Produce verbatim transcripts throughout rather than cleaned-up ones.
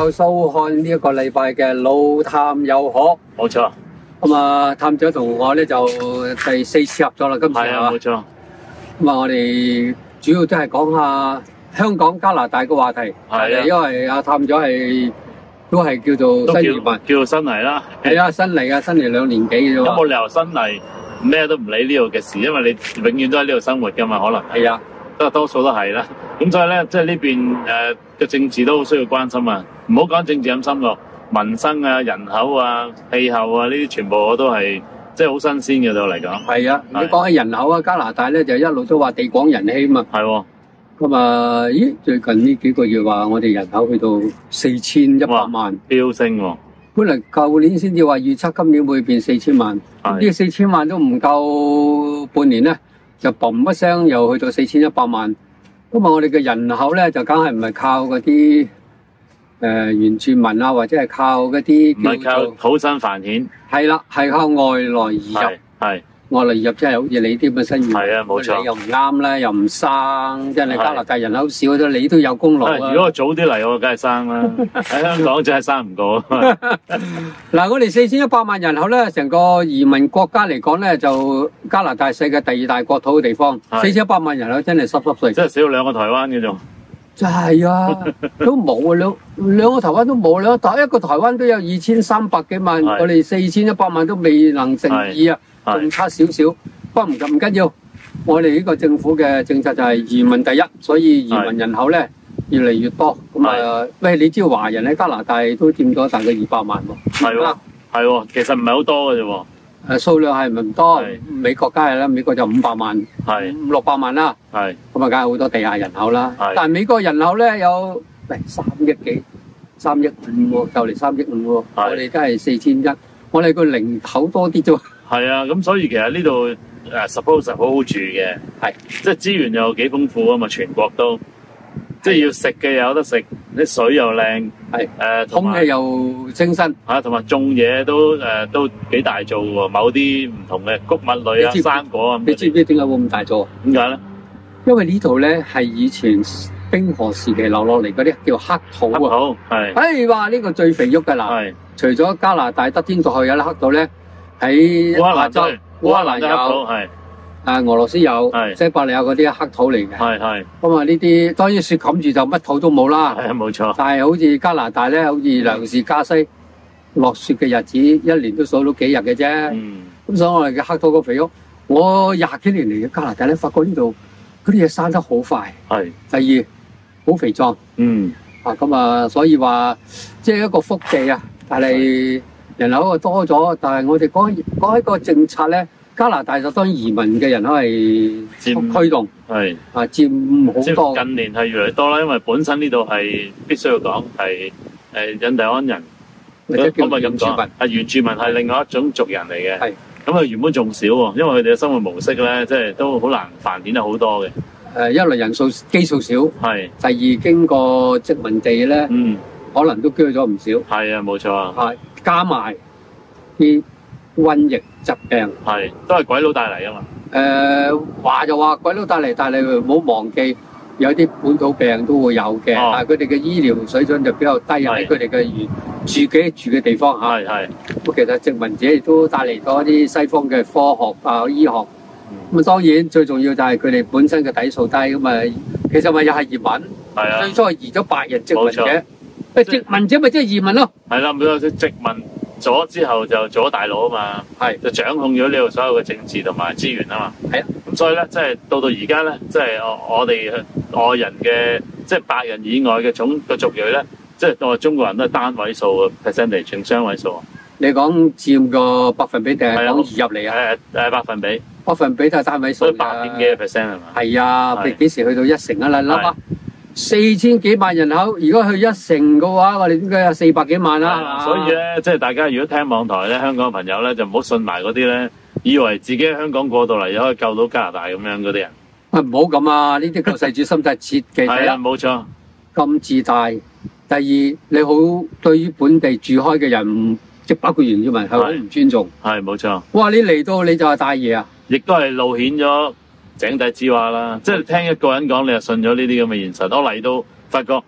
友收看呢一個禮拜嘅老探有可， 冇錯。 咁啊，探長同我咧就第四次合作啦，今次係啊，冇錯。 咁啊，我哋主要都係講下香港、加拿大嘅話題。 係啊， 因為阿探長係都係叫做新移民， 叫做新嚟啦。 係啊，新嚟啊，新嚟兩年幾嘅啫。 有冇理由新嚟咩都唔理呢度嘅事？因為你永遠都喺呢度生活㗎嘛，可能係啊， 都多數都係啦。咁所以咧，即係呢邊誒嘅政治都好需要關心啊！唔好講政治咁深入，民生啊、人口啊、氣候啊呢啲全部我都係即係好新鮮嘅對我嚟講。 係啊，你講起人口啊，加拿大咧就一路都話地廣人稀嘛。 係喎。 咁啊，咦？最近呢幾個月話我哋人口去到四千一百萬， 飆升喎。 本嚟舊年先至話預測今年會變四千萬，呢四千萬都唔夠半年咧，就嘣一聲又去到四千一百萬。咁啊，我哋嘅人口咧就梗係唔係靠嗰啲誒原住民啊，或者係靠嗰啲唔係靠土生繁衍， 係啦，係靠外來移入， 係外來移入即係好似你啲咁嘅新移民， 係啊，冇錯， 你又唔啱啦，又唔生，即係你加拿大人口少咗，你都有功勞啊！ 如果我早啲嚟，我梗係生啦。喺香港真係生唔過。 嗱，我哋四千一百萬人口咧，成個移民國家嚟講咧，就加拿大世界第二大國土嘅地方，四千一百萬人口真係濕濕碎， 真係少兩個台灣嘅啫。 就係啊，都冇啊，兩兩個台灣都冇啦，但一個台灣都有二千三百幾萬，我哋四千一百萬都未能乘二啊，仲差少少。不過唔緊唔緊要，我哋呢個政府嘅政策就係移民第一，所以移民人口咧越嚟越多。咁啊，喂，你知道華人喺加拿大都佔咗大概二百萬喎。 係喎，係喎，其實唔係好多嘅啫喎。 誒數量係唔多，美國梗係啦，美國就五百萬，五六百萬啦。係咁啊，梗係好多地下人口啦。但係美國人口咧有喂三億幾，三億五喎，就嚟三億五喎。我哋都係四千一，我哋個零頭多啲啫。係啊，咁所以其實呢度誒 suppose 好好住嘅，係即係資源又幾豐富啊嘛，全國都即係要食嘅又有得食，啲水又靚，係誒空氣又清新嚇，同埋種嘢都誒都幾大做喎，某啲唔同嘅穀物類啊、生果啊。 你知唔知點解會咁大做啊？ 點解咧？ 因為呢度咧係以前冰河時期留落嚟嗰啲叫黑土啊。黑土係。 哎話呢個最肥沃㗎啦。係。除咗加拿大得天獨厚有啲黑土咧，喺亞洲烏克蘭有係。啊！俄羅斯有，西伯利亞嗰啲黑土嚟嘅，係係。咁啊，呢啲當然雪冚住就乜土都冇啦。係冇錯。但係好似加拿大咧，好似糧食加西落雪嘅日子，一年都數到幾日嘅啫。嗯。咁所以我哋嘅黑土個肥沃，我廿幾年嚟嘅加拿大咧，發覺呢度嗰啲嘢生得好快。係。第二，好肥壯。嗯。啊，咁啊，所以話即係一個福地啊！但係人口啊多咗，但係我哋講講一個政策咧。加拿大就當移民嘅人口係驅動，係啊佔好多。 近年係越嚟越多啦，因為本身呢度係必須要講係誒印第安人， 或者叫原住民。係原住民係另外一種族人嚟嘅。係咁啊，原本仲少喎，因為佢哋嘅生活模式咧，即係都好難繁衍得好多嘅。 誒，一來人數基數少，係第二經過殖民地咧，嗯，可能都鋸咗唔少。係啊，冇錯啊。係加埋啲瘟疫。疾病係都係鬼佬帶嚟啊嘛！ 誒話就話鬼佬帶嚟，但係你唔好忘記有啲本土病都會有嘅，哦、但係佢哋嘅醫療水準就比較低喺佢哋嘅住嘅住嘅地方嚇。係係。咁其實殖民者亦都帶嚟咗一啲西方嘅科學啊醫學。咁啊、嗯、當然最重要就係佢哋本身嘅底數低咁啊，其實咪又係移民。係啊。最初係移咗白人殖民者，誒殖民者咪即係移民咯。係啦，冇錯，殖民咗之後就做咗大佬啊嘛，係就掌控咗呢度所有嘅政治同埋資源啊嘛，係啊，咁所以咧，即係到到而家咧，即係我我哋外人嘅，即係白人以外嘅種嘅族裔咧，即係我哋中國人都係單位數嘅 percentage，淨雙位數。 你講佔個百分比定係講移入嚟啊？ 誒誒百分比，百分比都係單位數， 八點幾 percent 係嘛？ 係啊，你幾時去到一成啊？你諗下。四千幾萬人口，如果去一成嘅話，我哋應該有四百幾萬啦。 所以咧，即係大家如果聽網台咧，香港嘅朋友咧，就唔好信埋嗰啲咧，以為自己喺香港過到嚟，又可以救到加拿大咁樣嗰啲人。 啊，唔好咁啊！呢啲救世主心態切記係啊，冇錯。 咁自大。第二，你好對於本地住開嘅人，即係包括原住民，係好唔尊重。 係冇錯。 哇！你嚟到你就係大爺啊！ 亦都係露顯咗井底之蛙啦，即係聽一個人講，你就信咗呢啲咁嘅現實。我嚟到發覺，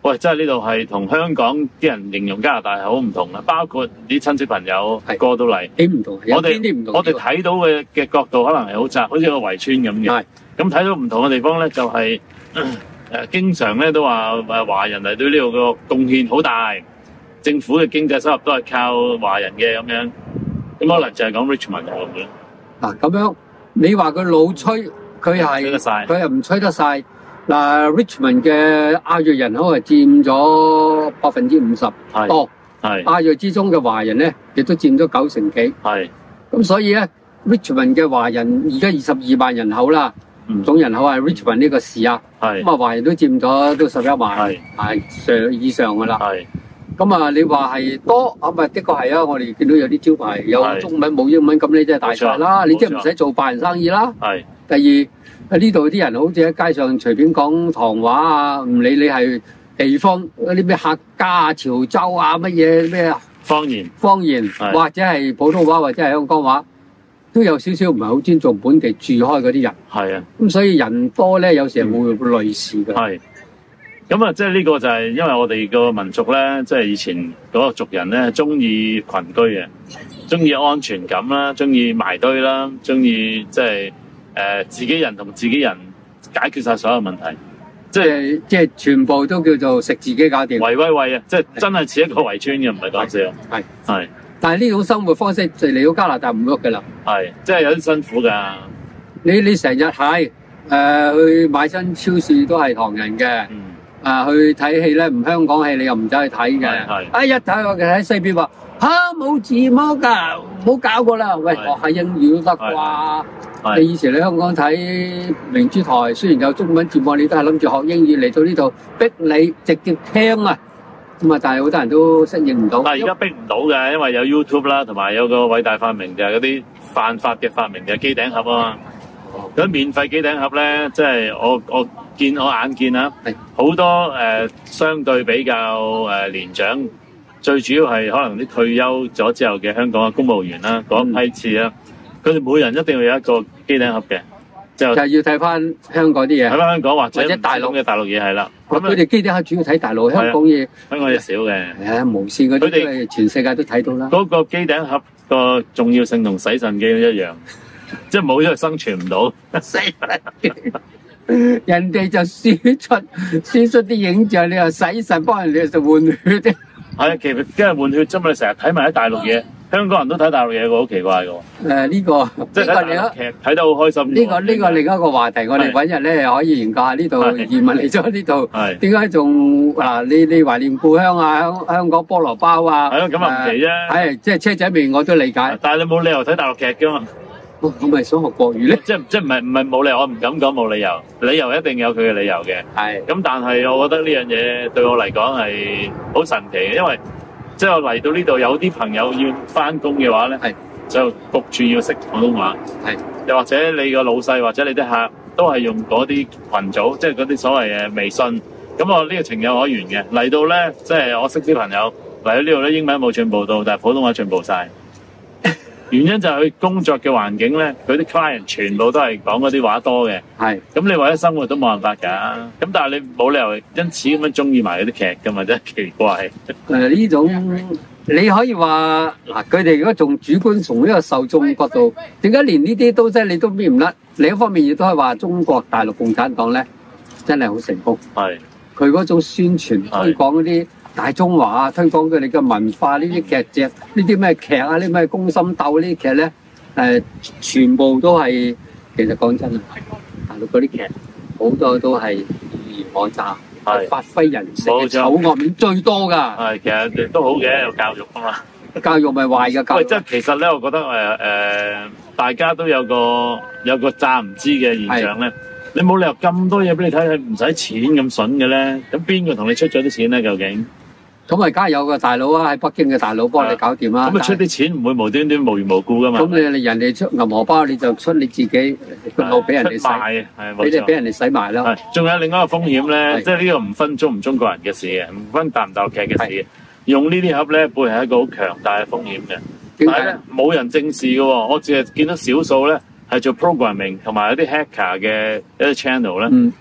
喂，真係呢度係同香港啲人形容加拿大係好唔同啦，包括啲親戚朋友過到嚟， 幾唔同。 我哋我哋睇到嘅嘅角度可能係好窄，好似個圍村咁嘅。咁睇到唔同嘅地方咧，就係、是、誒、呃、經常咧都話誒華人嚟對呢度個貢獻好大，政府嘅經濟收入都係靠華人嘅咁樣。咁可能就係講 Richmond 咁樣。嗱咁樣你話佢老吹，佢係佢又唔吹得晒。嗱 ，Richmond 嘅亞裔人口係佔咗百分之五十多，係亞裔之中嘅華人咧，亦都佔咗九成幾。係咁，所以咧 ，Richmond 嘅華人而家二十二萬人口啦，嗯、總人口係 Richmond 呢個市啊，咁啊華人都佔咗都十一萬，係上以上噶啦。係咁啊，你話係多啊？咪的確係啊！我哋見到有啲招牌有中文冇英文，咁你即係大晒啦，你即係唔使做白人生意啦。係第二。呢度啲人好似喺街上隨便講唐話啊，唔理你係地方嗰啲咩客家啊、潮州啊乜嘢咩方言、 方言或者係普通話或者係香港話，都有少少唔係好尊重本地住開嗰啲人。係啊，咁所以人多咧，有時係會類似嘅。係咁啊，即係呢個就係因為我哋個民族咧，即係以前嗰個族人咧，中意群居嘅，中意安全感啦，中意埋堆啦，中意即係。誒、呃、自己人同自己人解決晒所有問題，即係即係全部都叫做食自己搞掂，圍威喂啊！即係真係似一個圍村嘅，唔係講笑。係係，但係呢種生活方式就嚟到加拿大唔喐嘅啦。係，即係有啲辛苦㗎。你你成日係誒去買親超市都係唐人嘅，嗯啊去睇戲咧唔香港戲你又唔走去睇嘅。係啊一睇我哋喺西邊話嚇冇字幕㗎，唔好搞過啦。喂，學下英語都得啩？你以前喺香港睇明珠台，雖然有中文字幕，你都係諗住學英語，嚟到呢度逼你直接聽啊！咁啊，但係好多人都適應唔到。但係而家逼唔到嘅，因為有 YouTube 啦，同埋有個偉大發明就係嗰啲犯法嘅發明就係機頂盒啊嘛。咁免費機頂盒咧，即係我我見我眼見啊，好多誒相對比較誒年長，最主要係可能啲退休咗之後嘅香港嘅公務員啦，嗰一批次啦。佢哋每人一定要有一個機頂盒嘅，就就係要睇翻香港啲嘢，睇翻香港或者或者大陸嘅大陸嘢係啦。咁佢哋機頂盒主要睇大陸，香港嘢香港嘢少嘅。係啊，無線嗰啲，佢哋全世界都睇到啦。嗰個機頂盒個重要性同洗腎機一樣，即係冇咗生存唔到。死人哋就輸出輸出啲影像，你又洗腎幫人哋就換血啫。係啊，其實即係換血啫嘛，你成日睇埋啲大陸嘢。香港人都睇大陸嘢，個好奇怪嘅喎。誒、呃、呢、這個即係睇大陸劇睇得好開心。呢、這個呢、這個另一個話題，我哋揾日咧可以研究下呢度移民嚟咗呢度。係點解仲嗱？你你懷念故鄉啊？香香港菠蘿包啊？係咯，咁啊唔奇啫。係即係車仔麵，我都理解。但係你冇理由睇大陸劇㗎嘛？我咪想學國語咧？即係即係唔係唔係冇理由？我唔敢講冇理由，理由一定有佢嘅理由嘅。係咁，但係我覺得呢樣嘢對我嚟講係好神奇嘅，因為。即係我嚟到呢度，有啲朋友要翻工嘅話咧，就焗住要識普通話。係，又或者你個老細或者你啲客都係用嗰啲群組，即係嗰啲所謂嘅微信。咁我呢個情有可原嘅。嚟到咧，即係我識啲朋友嚟到呢度咧，英文冇進步到，但係普通話進步晒。原因就係佢工作嘅環境咧，佢啲 client 全部都係講嗰啲話多嘅。係，咁你為咗生活都冇辦法㗎。咁但係你冇理由因此咁樣中意埋嗰啲劇㗎嘛，真係奇怪。誒呢種你可以話嗱，佢哋如果從主觀從呢個受眾角度，點解連呢啲都即係你都搣唔甩？另一方面亦都係話中國大陸共產黨咧，真係好成功。係，佢嗰種宣傳推廣嗰啲。大中華啊，推廣佢哋嘅文化呢啲劇集，呢啲咩劇啊，呢啲咩宮心鬥呢啲劇咧，誒，全部都係其實講真啊，大陸嗰啲劇好多都係語言網站，係發揮人性嘅醜惡面最多㗎。係，其實都好嘅，有教育啊嘛。教育咪壞嘅教育。喂，即係其實咧，我覺得誒誒、呃，大家都有個有個詐唔知嘅現象咧。你冇理由咁多嘢俾你睇，係唔使錢咁筍嘅咧。咁邊個同你出咗啲錢咧？究竟？咁啊，梗係有個大佬啊，喺北京嘅大佬幫你搞掂啦。咁啊，出啲錢唔會無端端無緣無故噶嘛。咁你你人哋出銀荷包，你就出你自己個路俾人哋使，俾你俾人哋使埋咯。仲有另一個風險咧，即係呢個唔分中唔中國人嘅事嘅，唔分大唔大陸劇嘅事嘅。用呢啲盒咧，背係一個好強大嘅風險嘅。點解咧？冇人正視嘅喎，我只係見到少數咧係做 programming 同埋有啲 hacker 嘅一啲 channel 咧。嗯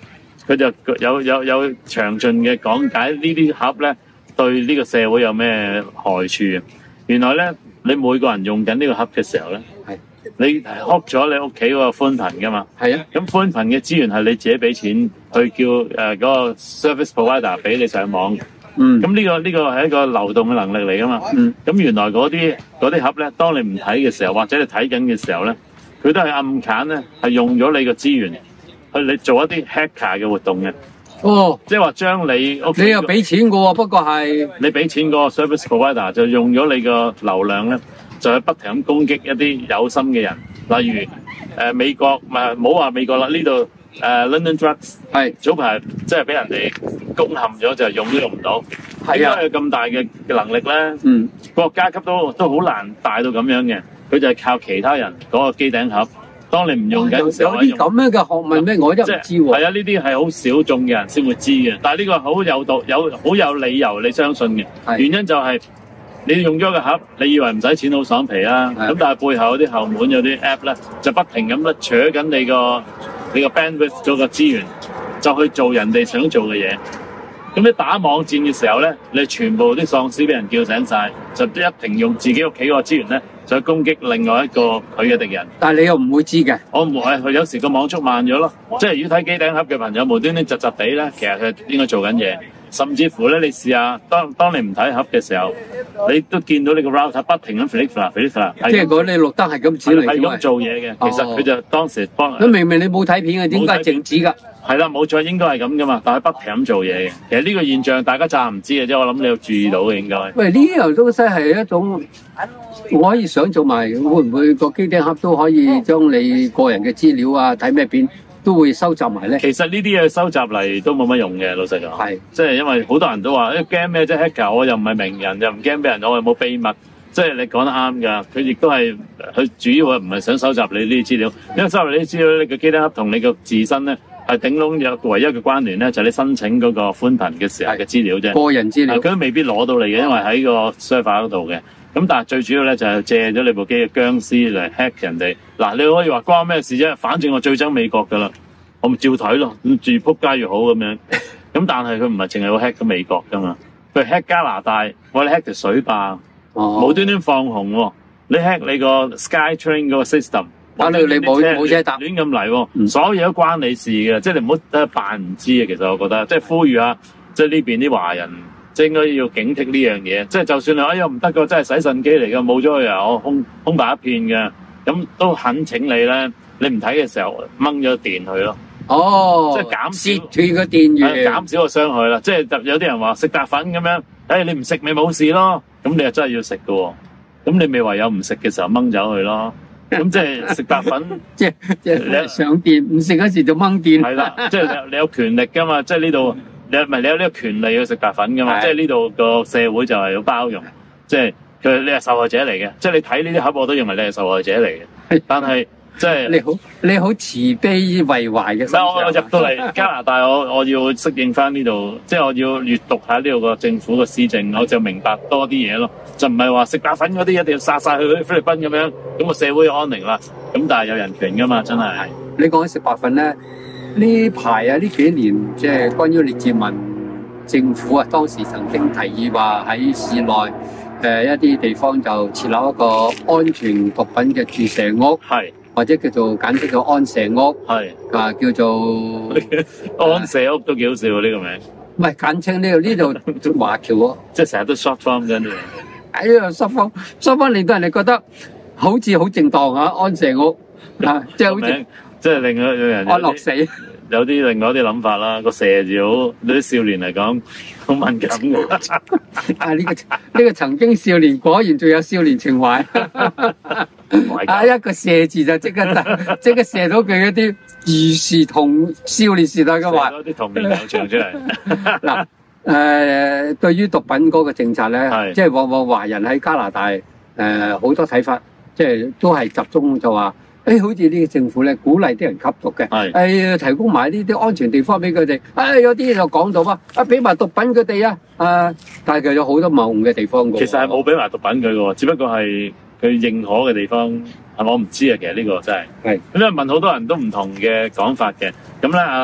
佢就有有有詳盡嘅講解呢啲盒咧對呢個社會有咩害處。原來咧，你每個人用緊呢個盒嘅時候咧， 係你開咗你屋企嗰個寬頻噶嘛？ 係啊。咁寬頻嘅資源係你自己俾錢去叫誒嗰、呃那個 service provider 俾你上網。 嗯。 咁呢、這個呢、這個係一個流動嘅能力嚟噶嘛？ 嗯。 咁原來嗰啲嗰啲盒咧，當你唔睇嘅時候，或者你睇緊嘅時候咧，佢都係暗砍咧，係用咗你個資源去你做一啲 hacker 嘅活動嘅。 哦， 即係話將你屋企你又俾錢嘅喎，不過係你俾錢嗰個 service provider 就用咗你個流量咧，就係不停咁攻擊一啲有心嘅人，例如誒、呃、美國唔係唔好話美國啦，呢度誒 London Drugs 係早排即係俾人哋攻陷咗，就係用都用唔到。係啊，點解有咁大嘅能力咧？嗯，國家級都都好難大到咁樣嘅，佢就係靠其他人嗰個機頂盒。當你唔用緊嘅時候， 有啲咁樣嘅學問咩？我真係唔知喎。 係啊，呢啲係好小眾嘅人先會知嘅。但係呢個好有道有好有理由你相信嘅。原因就係你用咗個盒，你以為唔使錢好爽皮啦。咁但係背後有啲後門有啲 app 咧，就不停咁咧搶緊你個你個 bandwidth 嗰個資源，就去做人哋想做嘅嘢。咁你打網戰嘅時候咧，你全部啲喪屍俾人叫醒晒，就一定用自己屋企嗰個資源咧，就去攻擊另外一個佢嘅敵人。但係你又唔會知嘅。我唔會，佢有時個網速慢咗咯。即係如果睇機頂盒嘅朋友無端端窒窒地咧，其實佢應該做緊嘢。甚至乎咧，你試下當當你唔睇盒嘅時候，你都見到你個 router 不停咁 flicker flicker。即係嗰啲綠燈係咁指嚟，係咁做嘢嘅。其實佢就當時幫。咁明明你冇睇片嘅，點解係靜止㗎？係啦，冇錯，應該係咁噶嘛，但係不停咁做嘢嘅。其實呢個現象大家暫唔知嘅啫，我諗你要注意到嘅應該。喂，呢樣東西係一種，我可以想做埋，會唔會個機頂盒都可以將你個人嘅資料啊，睇咩片都會收集埋咧？其實呢啲嘢收集嚟都冇乜用嘅，老實講。係，即係因為好多人都話，誒驚咩啫 hacker，我又唔係名人，又唔驚俾人攞，我又冇秘密。即係你講得啱㗎，佢亦都係佢主要唔係想收集你呢啲資料，因為收集你啲資料，你個機頂盒同你個自身咧。係頂籠有唯一嘅關聯咧，就係你申請嗰個寬頻嘅時候嘅資料啫。個人資料，佢都未必攞到你嘅，因為喺個 server 嗰度嘅。咁但係最主要咧就係借咗你部機嘅僵屍嚟 hack 人哋。嗱，你可以話關咩事啫？反正我最憎美國㗎啦，我咪照睇咯，住撲街越好咁樣。咁但係佢唔係淨係會 hack 咗美國㗎嘛，佢 hack 加拿大，我哋 hack 條水壩，無端端放紅喎。你 hack 你個 SkyTrain 嗰個 system。但你你冇冇車搭亂咁嚟喎，所有嘢都關你事嘅，即係你唔好得扮唔知啊！其實我覺得，即係呼籲下，即係呢邊啲華人，即係應該要警惕呢樣嘢。即係就算你哎呀唔得㗎，真係洗腎機嚟㗎，冇咗佢啊，我空空白一片嘅，咁都懇請你咧，你唔睇嘅時候掹咗電佢咯。哦，即係減少斷個電源，減少個傷害啦。即係有啲人話食白粉咁樣，誒你唔食咪冇事咯，咁你又真係要食㗎喎，咁你咪唯有唔食嘅時候掹走佢咯。咁即係食白粉，即係即係你上電，唔食嗰時就掹電。係啦，即係你你有權力噶嘛，即係呢度你唔係你有呢個權利去食白粉噶嘛，即係呢度個社會就係要包容，即係佢你係受害者嚟嘅，即係你睇呢啲盒我都認為你係受害者嚟嘅，但係即係你好你好慈悲為懷嘅。嗱，我入到嚟加拿大，我我要適應翻呢度，即係我要閱讀下呢度個政府嘅施政，我就明白多啲嘢咯。就唔係話食白粉嗰啲一定要殺晒去菲律賓咁樣，咁個社會就安寧啦。咁但係有人權噶嘛，真係。你講起食白粉咧，呢排啊呢幾年即係關於列治文政府啊，當時曾經提議話喺市內誒、呃、一啲地方就設立一個安全毒品嘅注射屋，係或者叫做簡稱叫安射屋，係啊叫做安射屋都幾好笑呢、呢個名。唔係簡稱呢度呢度華僑喎，即係成日都 short form 緊嘅。哎呀，收翻收翻，令到人哋覺得好似好正當啊！安射屋啊，即係好似即係令到有人安樂死，有啲另外啲諗法啦。個射字好，對啲少年嚟講好敏感嘅。啊，呢個呢個曾經少年果然仲有少年情懷。啊，一個射字就即刻即刻射到佢一啲兒時同少年時代嘅話，射咗啲童年偶像出嚟。嗱。誒、呃，對於毒品嗰個政策咧，即係往往華人喺加拿大誒好、呃、多睇法，即係都係集中就話，誒、哎、好似呢個政府咧鼓勵啲人吸毒嘅，誒、哎、提供埋呢啲安全地方俾佢哋，誒、哎、有啲就講到啊，啊俾埋毒品佢哋啊，啊但係佢有好多謬誤嘅地方嘅。其實係冇俾埋毒品佢嘅，只不過係佢認可嘅地方，係咪我唔知啊？其實呢個真係係咁，因為問好多人都唔同嘅講法嘅，咁咧啊。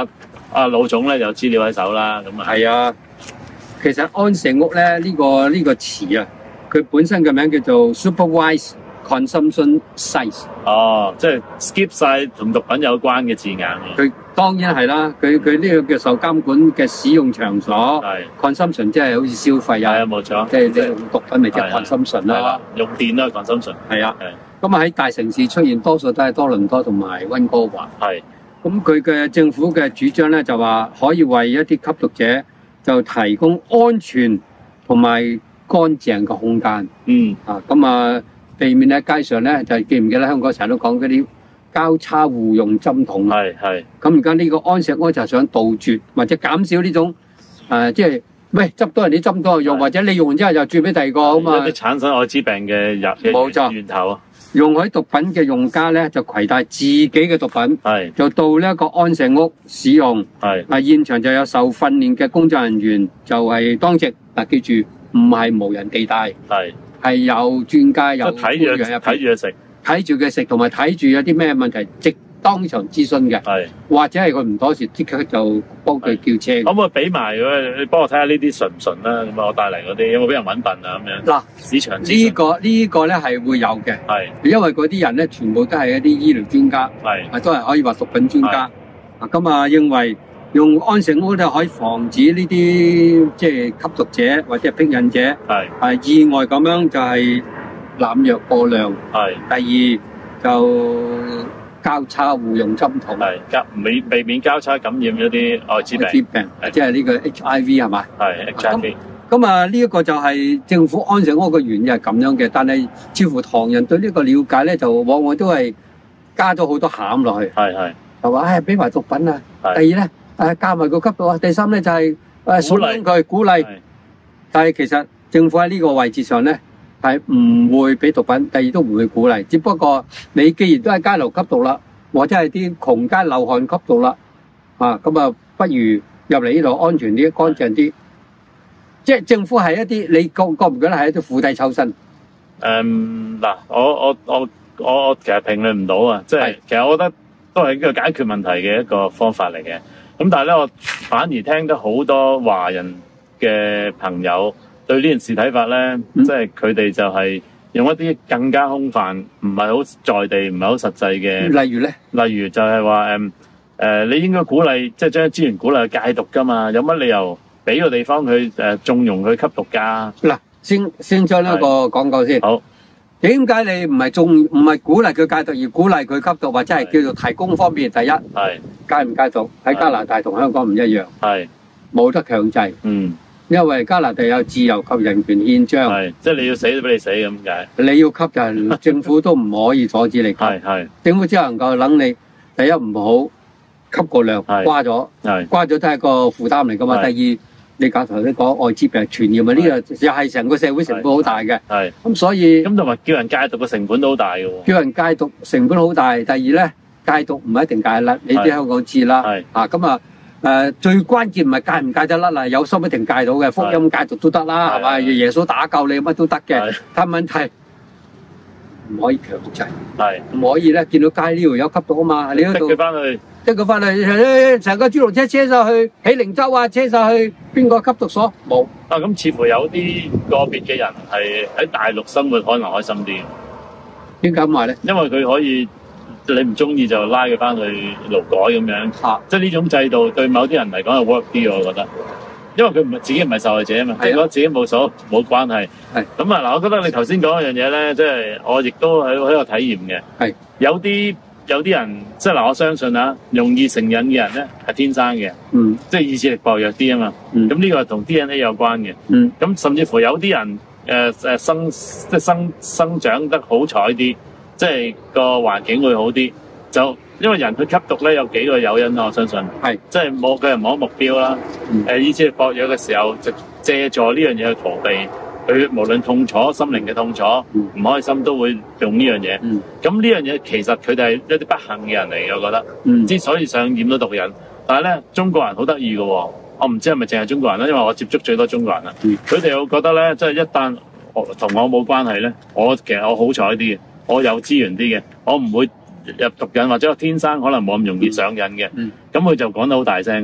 阿老總咧有資料喺手啦，咁啊係啊，其實安石屋咧呢、這個呢、這個詞啊，佢本身嘅名叫做 supervised consumption sites。 哦，即係 skip 晒同毒品有關嘅字眼。 佢當然係啦，佢佢呢個叫受監管嘅使用場所。係 consumption 即係好似消費啊。係啊，冇錯。即係即係用毒品嚟即係 consumption 啦。 用電啦 consumption。係啊。 咁啊喺大城市出現多數都係多倫多同埋溫哥華。係。咁佢嘅政府嘅主張咧就話可以為一啲吸毒者就提供安全同埋乾淨嘅空間。嗯。啊，咁啊。避免喺街上咧，就記唔記得香港成日都講嗰啲交叉互用針筒？係係。咁而家呢個安石屋就想杜絕或者減少呢種誒、呃，即係喂執多人啲針多用，或者你用完之後又轉俾第二個啊嘛。一啲產生艾滋病嘅入冇錯源頭啊！容許毒品嘅用家咧，就攜帶自己嘅毒品，係就到呢一個安石屋使用。係啊，現場就有受訓練嘅工作人員就係當值。嗱，記住唔係無人地帶。係。係有專家有睇住睇住佢食，睇住佢食，同埋睇住有啲咩問題，即當場諮詢嘅。係或者係佢唔多時，即刻就幫佢叫車。可唔可以俾埋佢？你幫我睇下呢啲純唔純啦？咁啊，我帶嚟嗰啲有冇俾人揾笨啊？咁樣嗱，市場呢、呢個呢、呢個咧係會有嘅。係因為嗰啲人咧，全部都係一啲醫療專家，係啊，都係可以話毒品專家。啊，咁啊，認為用安石屋就可以防止呢啲即係吸毒者或者係逼癮者係啊意外咁樣就係濫藥過量。係第二就交叉互用針筒，係避避免交叉感染一啲艾滋病，艾滋病即係呢個 H I V 係嘛？係 H I V。咁啊呢一個就係政府安石屋嘅原意係咁樣嘅，但係似乎唐人對呢個了解咧就往往都係加咗好多餡落去。係係係話唉俾埋毒品啊。第二咧。誒加埋個級度啊！第三咧就係誒鼓勵佢鼓勵，但係其實政府喺呢個位置上咧係唔會俾毒品，第二都唔會鼓勵。只不過你既然都喺街頭吸毒啦，或者係啲窮街流汗吸毒啦，啊咁啊，不如入嚟呢度安全啲、乾淨啲。即係政府係一啲你覺覺唔覺得係一啲釜底抽薪？誒嗱，我我我我其實評論唔到啊！即係其實我覺得都係一個解決問題嘅一個方法嚟嘅。咁但係咧，我反而聽得好多華人嘅朋友對呢件事睇法咧，嗯、即係佢哋就係用一啲更加空泛，唔係好在地，唔係好實際嘅。例如咧，例如就係話誒誒，你應該鼓勵，即係將資源鼓勵去戒毒㗎嘛？有乜理由俾個地方佢誒縱容佢吸毒㗎？嗱，先先將呢個講過先。好。點解你唔係仲唔係鼓勵佢戒毒，而鼓勵佢吸毒，或者係叫做提供方便？第一，係戒唔戒毒喺加拿大同香港唔一樣，係冇得強制。嗯，因為加拿大有自由及人權憲章，係即係你要死都俾你死咁解。你要吸就係政府都唔可以阻止你吸，係係政府只能夠等你第一唔好吸過量，瓜咗，係瓜咗都係個負擔嚟噶嘛。第二，你剛才都講艾滋病傳染啊，呢個又係成個社會成本好大嘅。係咁，所以咁同埋叫人戒毒嘅成本都好大嘅喎。叫人戒毒成本好大。第二咧，戒毒唔一定戒得甩，你啲香港知啦。係啊，咁啊誒，最關鍵唔係戒唔戒得甩啦，有心一定戒到嘅，福音戒毒都得啦，係嘛？耶穌打救你乜都得嘅。但問題唔可以強制，係唔可以咧。見到街呢度有吸毒啊嘛，你喺度逼佢翻去。即係佢翻嚟，成個豬籠車車晒去喜靈洲啊，車晒去邊個吸毒所？冇啊！咁似乎有啲個別嘅人係喺大陸生活可能開心啲。點解咁話咧？因為佢可以你唔中意就拉佢翻去勞改咁樣。啊！即係呢種制度對某啲人嚟講係 work 啲，我覺得。因為佢唔係自己唔係受害者啊嘛，佢覺得自己冇所冇關係。係咁啊！嗱，我覺得你頭先講一樣嘢咧，即係我亦都喺喺度體驗嘅。係有啲。有啲人即係嗱，我相信啊，容易成癮嘅人咧係天生嘅，嗯，即係意志力薄弱啲啊嘛，嗯，咁呢個係同 D N A 有關嘅，嗯，咁甚至乎有啲人誒誒、呃、生即係生生長得好彩啲，即係個環境會好啲，就因為人去吸毒咧有幾個誘因啊，我相信係，即係冇佢係冇目標啦，誒、嗯呃、意志力薄弱嘅時候就借助呢樣嘢去逃避。佢無論痛楚、心靈嘅痛楚、唔、嗯、開心，都會用呢樣嘢。咁、嗯、呢樣嘢其實佢哋係一啲不幸嘅人嚟嘅，我覺得。嗯、之所以想染到毒癮，但係咧中國人好得意嘅喎，我唔知係咪淨係中國人啦，因為我接觸最多中國人啦。佢哋又覺得咧，即係一旦同我冇關係咧，我其實我好彩啲嘅，我有資源啲嘅，我唔會入毒癮，或者我天生可能冇咁容易上癮嘅。咁、嗯、佢就講得好大聲㗎啦。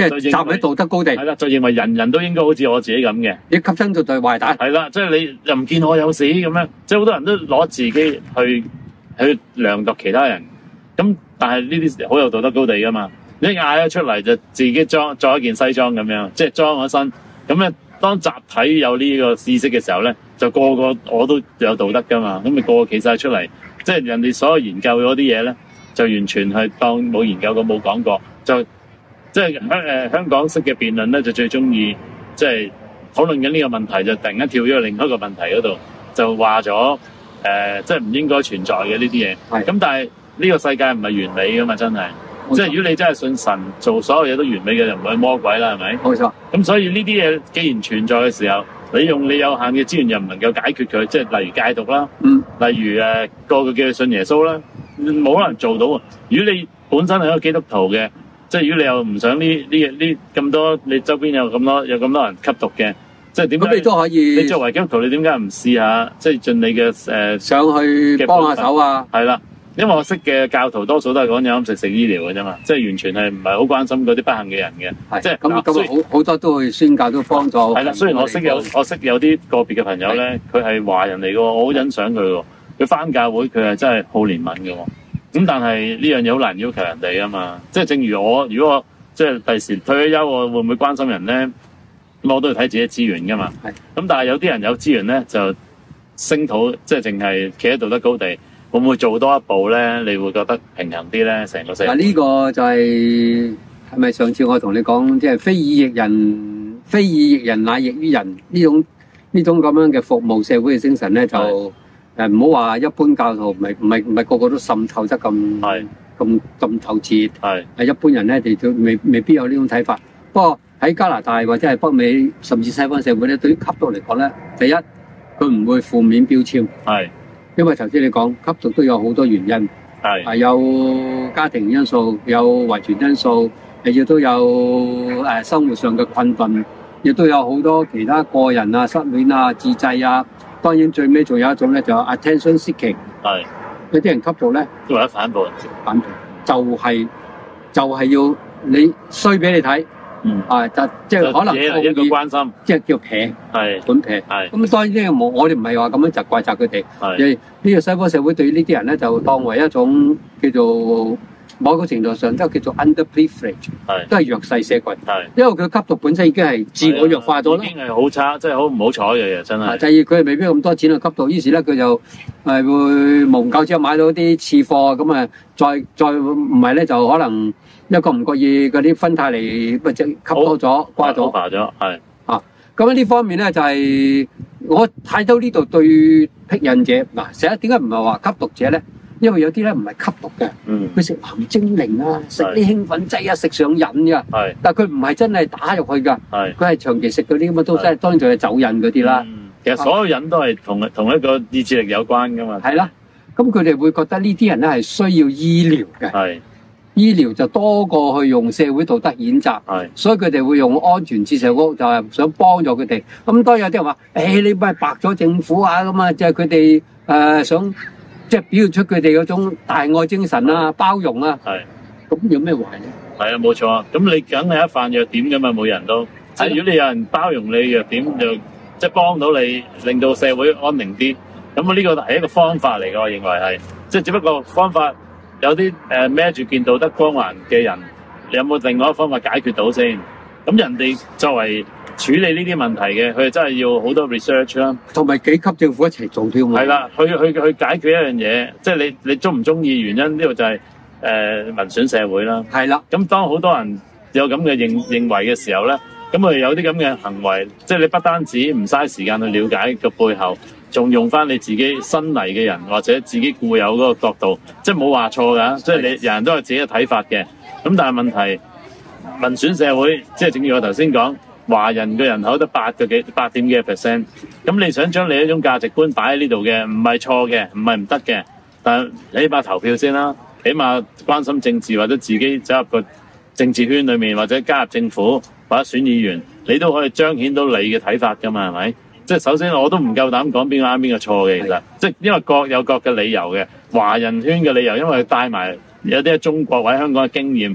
即係站喺道德高地。 係啦，就認為人人都應該好似我自己咁嘅。 你吸親就對壞蛋。係啦，即係你又唔見我有事咁樣，即係好多人都攞自己去去量度其他人。咁但係呢啲好有道德高地噶嘛？你嗌咗出嚟就自己裝作一件西裝咁樣，即係裝咗身。咁咧，當集體有呢個意識嘅時候咧，就個個我都有道德噶嘛。咁咪個個企晒出嚟，即係人哋所有研究嗰啲嘢咧，就完全係當冇研究過冇講過，就即係香誒香港式嘅辯論咧，就最中意即係討論緊呢個問題，就突然間跳咗去另一個問題嗰度，就話咗誒，即係唔應該存在嘅呢啲嘢。係咁，但係呢個世界唔係完美噶嘛，真係。即係如果你真係信神，做所有嘢都完美嘅，就唔係魔鬼啦，係咪？冇錯。咁所以呢啲嘢既然存在嘅時候，你用你有限嘅資源又唔能夠解決佢，即係例如戒毒啦，嗯，例如誒個個叫佢信耶穌啦，冇可能做到啊！如果你本身係一個基督徒嘅，即係如果你又唔想呢呢呢咁多，你周邊有咁多有咁多人吸毒嘅，即係點解？咁你都可以。你作為基督徒，你點解唔試下？即係盡你嘅誒上去幫下手啊？係啦。因為我識嘅教徒多數都係講飲飲食食醫療嘅啫嘛，即係完全係唔係好關心嗰啲不幸嘅人嘅。即係咁咁好好多都去宣教都幫助。係啦，雖然我識有我識有啲個別嘅朋友咧，佢係華人嚟嘅，我好欣賞佢喎。佢返教會佢係真係好憐憫嘅喎。咁但係呢樣嘢好難要求人哋啊嘛。即係正如我，如果我即係第時退咗休，我會唔會關心人咧？咁我都要睇自己資源㗎嘛。係。咁但係有啲人有資源咧，就聲討，即係淨係企喺道德高地。會唔會做多一步咧？你會覺得平衡啲咧？成個社會嗱，呢個就係係咪上次我同你講，即係非以役人，非以役人乃役於人呢種呢種咁樣嘅服務社會嘅精神咧，就誒唔好話一般教徒，唔係唔係唔係個個都滲透得咁咁咁透徹，係係一般人咧，哋都未未必有呢種睇法。不過喺加拿大或者係北美，甚至西方社會咧，對於吸毒嚟講咧，第一佢唔會負面標籤，係。因為頭先你講吸毒都有好多原因，係係有家庭因素，有遺傳因素，亦都有誒生活上嘅困頓，亦都有好多其他個人啊、失戀啊、自製啊。當然最尾仲有一種咧，就係 attention seeking，係有啲人吸毒咧，都為咗反叛，反叛就係就係要你衰俾你睇。嗯，啊，就即係可能一個關心，即係叫撇，係本撇，係。咁當然呢個冇，我哋唔係話咁樣責怪責佢哋，係。呢個西方社會對呢啲人咧，就當為一種叫做某個程度上都叫做 underprivileged，係，都係弱勢社群，係。因為佢吸毒本身已經係自我弱化咗啦，已經係好差，即係好唔好彩嘅嘢，真係。第二佢係未必咁多錢去吸毒，於是咧佢就係會蒙夠之後買到啲次貨，咁啊再再唔係咧就可能。一個唔覺意嗰啲芬太尼咪即吸多咗，瓜咗，咗係啊。咁喺呢方面咧就係、是、我睇到呢度對癖癮者嗱，成日點解唔係話吸毒者咧？因為有啲咧唔係吸毒嘅，嗯，佢食藍精靈啊，食啲興奮劑啊，食上癮㗎，係。但係佢唔係真係打入去㗎，係。佢係長期食嗰啲咁啊，都真係當然仲係酒癮嗰啲啦。其實所有癮都係同同一個意志力有關㗎嘛。係啦，咁佢哋會覺得呢啲人咧係需要醫療嘅，係。醫療就多過去用社會道德譴責，係，所以佢哋會用安全設社屋，就係想幫助佢哋。咁當然有啲人話，誒、欸，你咪白咗政府啊，咁啊，就係佢哋誒想即係表現出佢哋嗰種大愛精神啊、包容啊。係，咁有咩壞咧？係啊，冇錯啊。咁你梗係一犯弱點噶嘛，每人都。即係如果你有人包容你弱點，就即係幫到你，令到社會安寧啲。咁啊，呢個係一個方法嚟嘅，我認為係，即係只不過方法。有啲誒孭住件道德光環嘅人，你有冇另外一個方法解決到先？咁人哋作為處理呢啲問題嘅，佢哋真係要好多 research 啦，同埋幾級政府一齊做添。係啦，去去去解決一樣嘢，即係你你中唔中意原因呢度就係誒民選社會啦。係啦，咁當好多人有咁嘅認認為嘅時候咧，咁佢有啲咁嘅行為，即係你不單止唔嘥時間去了解個背後。仲用翻你自己新嚟嘅人，或者自己固有嗰個角度，即係冇話錯㗎，即係你人人都有自己嘅睇法嘅。咁但係問題，民選社會即係正如我頭先講，華人嘅人口得八個幾八點幾 percent。咁你想將你一種價值觀擺喺呢度嘅，唔係錯嘅，唔係唔得嘅。但係你起碼投票先啦，起碼關心政治或者自己走入個政治圈裏面，或者加入政府或者選議員，你都可以彰顯到你嘅睇法㗎嘛，係咪？即係首先我都唔夠膽講邊個啱邊個錯嘅，其實即係因為各有各嘅理由嘅。華人圈嘅理由，因為帶埋有啲喺中國或者香港嘅經驗，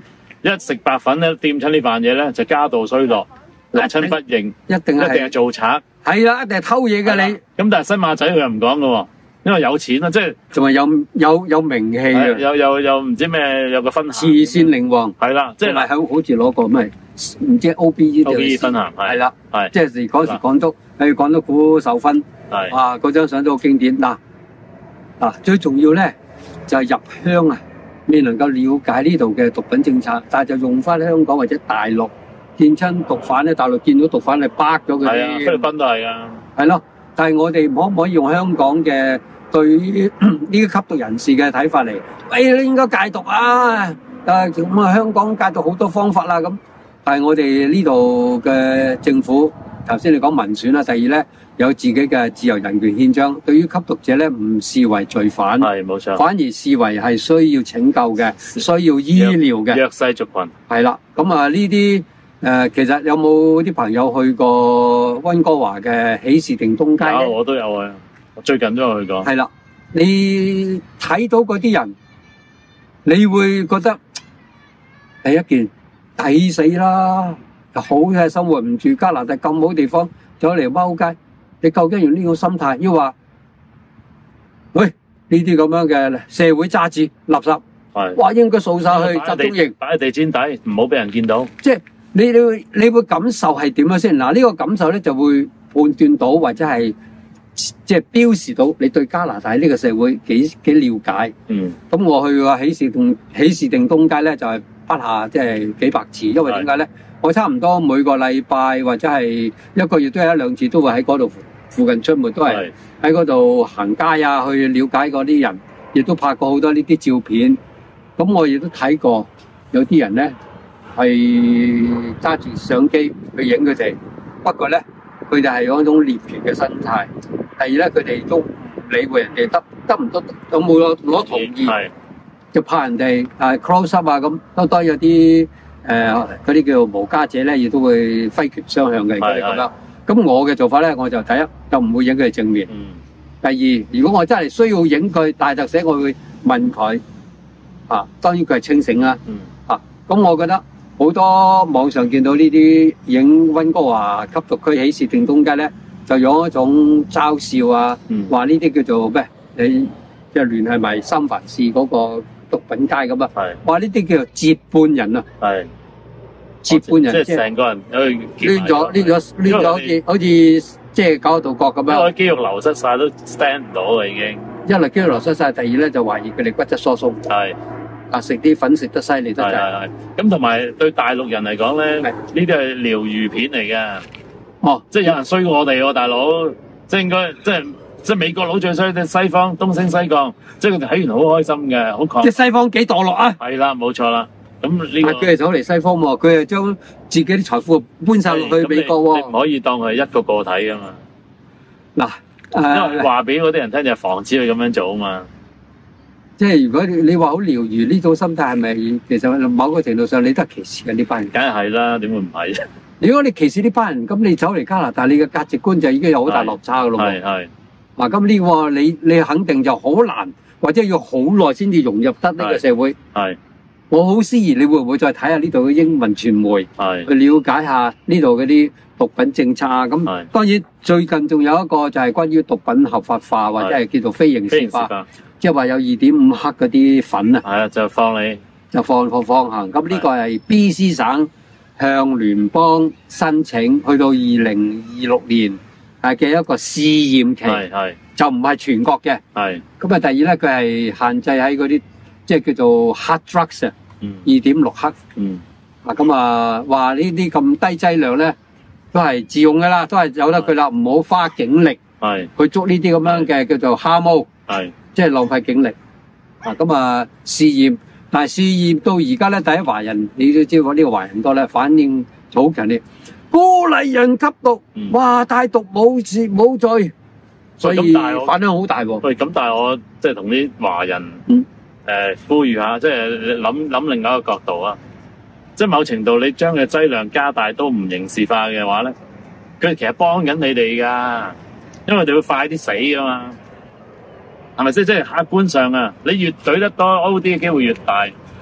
一食白粉咧，掂親呢飯嘢咧，就家道衰落，六親不認， 一定係一定係做賊。 係啦，一定係偷嘢㗎你。 咁但係新馬仔佢又唔講㗎喎，因為有錢啊，即係仲係有有有名氣嘅， 又又又唔知咩有個分慈善靈王係啦，即係係好好似攞個咩唔知 O B E O B E 分行係啦， 係即係嗰時港督喺港督府授勳， 係哇嗰張相都好經典。嗱嗱最重要咧就係入鄉啊，未能夠了解呢度嘅毒品政策，但係就用翻香港或者大陸見親毒販咧，大陸見到毒販係巴咗佢係啊， 啲， 菲律賓都係噶， 係咯。但係我哋可唔可以用香港嘅對於呢啲吸毒人士嘅睇法嚟？喂，你應該戒毒啊！誒咁啊，香港戒毒好多方法啦咁。但係我哋呢度嘅政府，頭先你講民選啦，第二咧有自己嘅自由人權憲章，對於吸毒者咧唔視為罪犯， 係冇錯，反而視為係需要拯救嘅、需要醫療嘅弱勢族群。 係啦，咁啊呢啲誒，其實有冇啲朋友去過溫哥華嘅喜事定東街？ 有，我都有啊，我最近都有去過。 係啦，你睇到嗰啲人，你會覺得第一件抵死啦！好嘅生活唔住加拿大咁好地方，走嚟踎街，你究竟用呢種心態，要話喂呢啲咁樣嘅社會渣子垃圾， 係哇應該掃晒去集中營， 擺喺地氈底，唔好俾人見到。 即係你你會你會感受係點樣先？嗱呢個感受咧就會判斷到或者係即係標示到你對加拿大呢個社會幾幾了解。 嗯， 咁我去過喜事定喜事定東街咧就係不下即係幾百次，因為點解咧？我差唔多每個禮拜或者係一個月都有一兩次都會喺嗰度附近出沒，都係喺嗰度行街啊，去了解嗰啲人，亦都拍過好多呢啲照片。咁我亦都睇過有啲人咧係揸住相機去影佢哋，不過咧佢哋係有一種獵權嘅心態。第二咧，佢哋都唔理會人哋得得唔得，有冇攞攞同意，就怕人哋誒 close up 啊咁。當當有啲誒嗰啲叫無家者咧，亦都會揮拳相向嘅咁樣。咁我嘅做法咧，我就第一就唔會影佢哋正面。嗯、第二，如果我真係需要影佢大特寫，我會問佢啊。當然佢係清醒啦。嗯、啊，咁我覺得好多網上見到呢啲影溫哥華吸毒區喜事定東街咧，就用一種嘲笑啊，話呢啲叫做咩？你即係聯繫埋三藩市嗰個毒品街咁啊。話呢啲叫做接班人啊。係。接班人即係成個人去攣咗，攣咗，攣咗，好似好似即係搞到角咁樣。 因為肌肉流失晒都 stand 唔到啦，已經。一嚟肌肉流失晒，第二咧就懷疑佢哋骨質疏鬆。係啊，食啲粉食得犀利得滯。係係。咁同埋對大陸人嚟講咧，呢啲係療癒片嚟嘅。哦，即係有人衰過我哋喎，大佬。即係應該，即係即係美國佬最衰，即係西方東升西降，即係佢哋睇完好開心嘅，好狂。 即係西方幾墮落啊！ 係啦，冇錯啦。咁呢個佢係走嚟西方喎，佢係將自己啲財富搬晒落去美國喎。 你唔可以當佢係一個個體噶嘛。 嗱， 因為話俾嗰啲人聽就係防止佢咁樣做啊嘛。 即係如果你話好療愈呢種心態係咪其實某個程度上你都係歧視嘅呢班人？ 梗係係啦，點會唔係啫？ 如果你歧視呢班人，咁你走嚟加拿大，你嘅價值觀就已經有好大落差噶咯喎。係係。嗱，咁呢個你你肯定就好難，或者要好耐先至融入得呢個社會。係。我好思疑，你會唔會再睇下呢度嘅英文傳媒，去了解下呢度嗰啲毒品政策啊？咁當然最近仲有一個就係關於毒品合法化或者係叫做非刑事化，即係話有二點五克嗰啲粉啊，係啊，就放你就放放放行。咁呢個係 B C 省向聯邦申請，去到二零二六年係嘅一個試驗期，係係就唔係全國嘅。係咁啊，第二咧佢係限制喺嗰啲。即係叫做 hard drugs 啊，二點六克。嗯，啊咁啊，話呢啲咁低劑量咧，都係自用噶啦，都係由得佢啦，唔好花警力係去捉呢啲咁樣嘅叫做蝦毛，係即係浪費警力。啊咁啊試驗，但係試驗到而家咧，第一華人你都知道呢個華人多咧，反應好強烈，鼓勵人吸毒，哇帶毒冇事冇罪，所以反應好大喎。 喂，咁但係我即係同啲華人。誒、呃，呼籲下，即係諗諗另外一個角度啊！即係某程度，你將嘅劑量加大都唔刑事化嘅話咧，佢哋其實幫緊你哋噶，因為佢哋會快啲死噶嘛，係咪先？即係客觀上啊，你越懟得多 O D 嘅機會越大，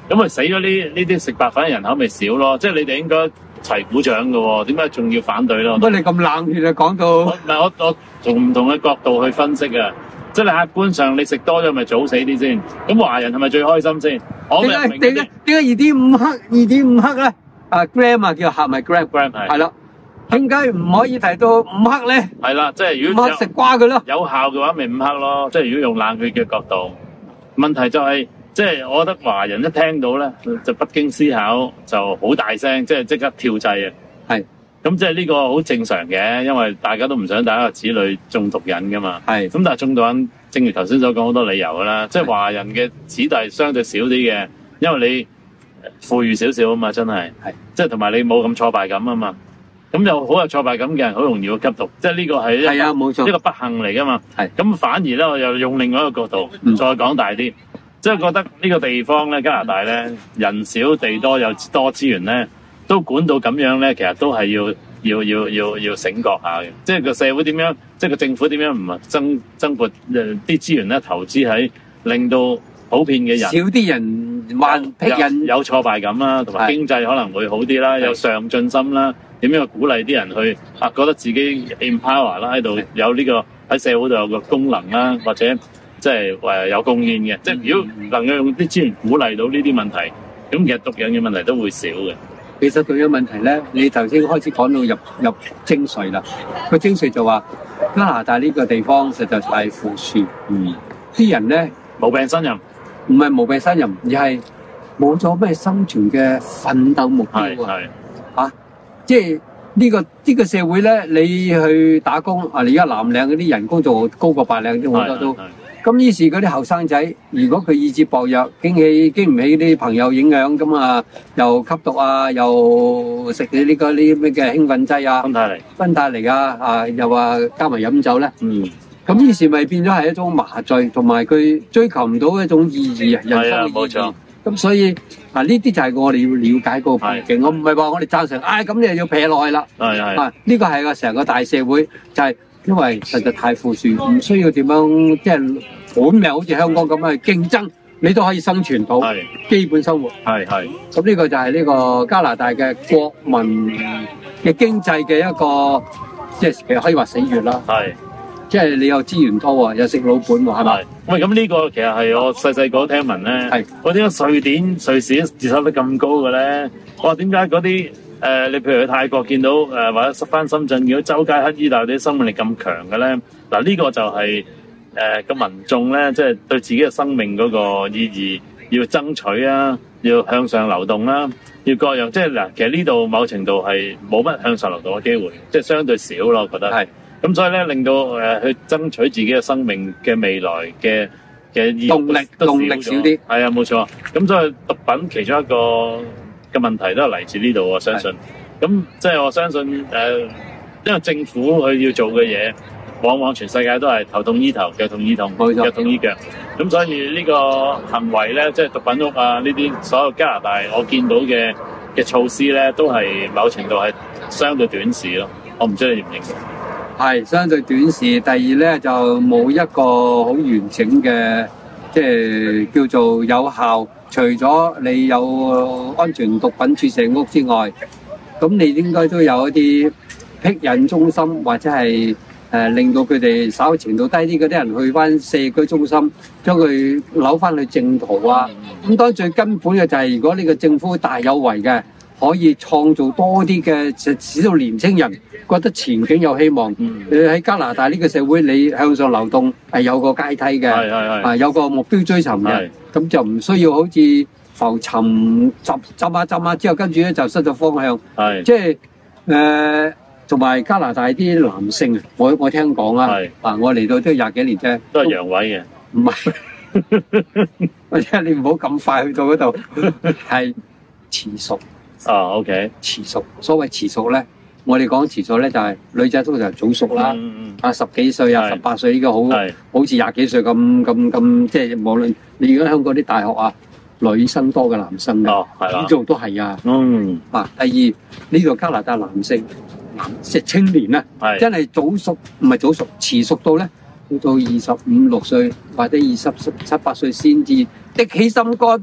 咁咪死咗呢呢啲食白粉嘅人口咪少咯？即係你哋應該齊鼓掌㗎喎，點解仲要反對咯？ 乜你咁冷血啊？講到唔係我我從唔同嘅角度去分析啊！即係你客觀上你食多咗咪早死啲先？咁華人係咪最開心先？我咪唔明點解點解二點五克二點五克咧？啊 gram 啊叫克咪 gram gram 係係啦。點解唔可以提到五克咧？ 係啦，即係如果五克食瓜佢咯。 有效嘅話，咪五克咯。即係如果用冷血嘅角度，問題就係、是、即係我覺得華人一聽到咧就不經思考就好大聲，即係即刻跳掣啊！ 係咁，即係呢個好正常嘅，因為大家都唔想大家個子女中毒癮噶嘛。係咁，但係中毒癮，正如頭先所講好多理由㗎啦。即係華人嘅子弟相對少啲嘅，因為你富裕少少啊嘛，真係係即係同埋你冇咁挫敗感啊嘛。咁有好有挫敗感嘅人，好容易會吸毒，即係呢個係一係啊，冇錯， 一個不幸嚟噶嘛。係咁反而咧，我又用另外一個角度、嗯、再講大啲，即係覺得呢個地方咧，加拿大咧，人少地多又多資源咧，都管到咁樣咧，其實都係要要要要要醒覺下嘅。即係個社會點樣，即係個政府點樣唔係增增撥誒啲資源咧，投資喺令到普遍嘅人少啲人萬僻人有挫敗感啦，同埋經濟可能會好啲啦，有上進心啦。點樣鼓勵啲人去啊？覺得自己 empower 啦，喺度有呢、這個喺社會度有個功能啦，或者即係誒有貢獻嘅。即係如果能夠用啲資源鼓勵到呢啲問題，咁其實毒癮嘅問題都會少嘅。 其實毒癮問題咧，你頭先開始講到入入精髓啦。個精髓就話加拿大呢個地方實在太富庶，嗯，啲人咧無病呻吟， 唔係無病呻吟，而係冇咗咩生存嘅奮鬥目標啊！啊！即係呢個呢個社會咧，你去打工啊！你而家藍領嗰啲人工就高過白領啲好多都。咁於是嗰啲後生仔，如果佢意志薄弱，經起經唔起啲朋友影響，咁啊又吸毒啊，又食你呢個呢啲咩嘅興奮劑啊， 芬太尼、 芬太尼啊，啊又話加埋飲酒咧。 嗯。 咁於是咪變咗係一種麻醉，同埋佢追求唔到一種意義啊，人生嘅意義。咁所以啊，呢啲就係我哋要了解嗰個背景。我唔係話我哋贊成，唉咁你又要撇落去啦。係係啊，呢個係個成個大社會，就係因為實在太富庶，唔需要點樣即係本命好似香港咁去競爭，你都可以生存到基本生活。係係。咁呢個就係呢個加拿大嘅國民嘅經濟嘅一個，即係其實可以話死穴啦。係。即係你有資源多喎，又食老本喎，係咪？ 喂，咁呢個其實係我細細個聽聞咧。係。我點解瑞典、瑞士自殺率咁高嘅咧？我話點解嗰啲誒，你譬如去泰國見到誒、呃，或者翻深圳見到周街乞衣，但係啲生命力咁強嘅咧？嗱，呢個就係誒個民眾咧，即係對自己嘅生命嗰個意義要爭取啊，要向上流動啦，要各樣。即係嗱，其實呢度某程度係冇乜向上流動嘅機會，即係相對少咯，我覺得。係。咁所以咧，令到誒、呃、去爭取自己嘅生命嘅未來嘅嘅動力動力少啲，係啊，冇錯。咁所以毒品其中一個嘅問題都係嚟自呢度，我相信。咁即係我相信誒、呃，因為政府佢要做嘅嘢，往往全世界都係頭痛醫頭，腳痛醫痛，腳痛醫腳。咁所以呢個行為咧，即係毒品屋啊，呢啲所有加拿大我見到嘅嘅措施咧，都係某程度係相對短視咯。我唔知你認唔認同？ 係相對短視，第二咧就冇一個好完整嘅，即係叫做有效。除咗你有安全毒品注射屋之外，咁你應該都有一啲僻隱中心，或者係誒令到佢哋稍程度低啲嗰啲人去翻社區中心，將佢扭翻去正途啊。咁當然最根本嘅就係，如果呢個政府大有為嘅，可以創造多啲嘅，使到年青人覺得前景有希望。嗯、你喺加拿大呢個社會，你向上流動係有個階梯嘅，係係係啊有個目標追尋嘅，咁就唔需要好似浮沉浸浸下浸下之後，跟住咧就失咗方向。係即係誒，同、呃、埋加拿大啲男性，我我聽講啊，啊我嚟到都廿幾年啫， 都係陽痿嘅，唔係，或者你唔好咁快去到嗰度，係遲熟。 啊 ，OK， 遲熟，所謂遲熟咧，我哋講遲熟咧就係、是、女仔通常早熟啦，嗯、啊十幾歲啊十八歲呢個好，好似廿幾歲咁咁咁，即係無論你而家香港啲大學啊，女生多嘅男生嘅，哦係啦，呢度都係啊，嗯，啊第二呢度加拿大男性男即係青年咧，真係早熟唔係早熟，遲熟到咧，到二十五六歲或者二十七八歲先至的起心肝。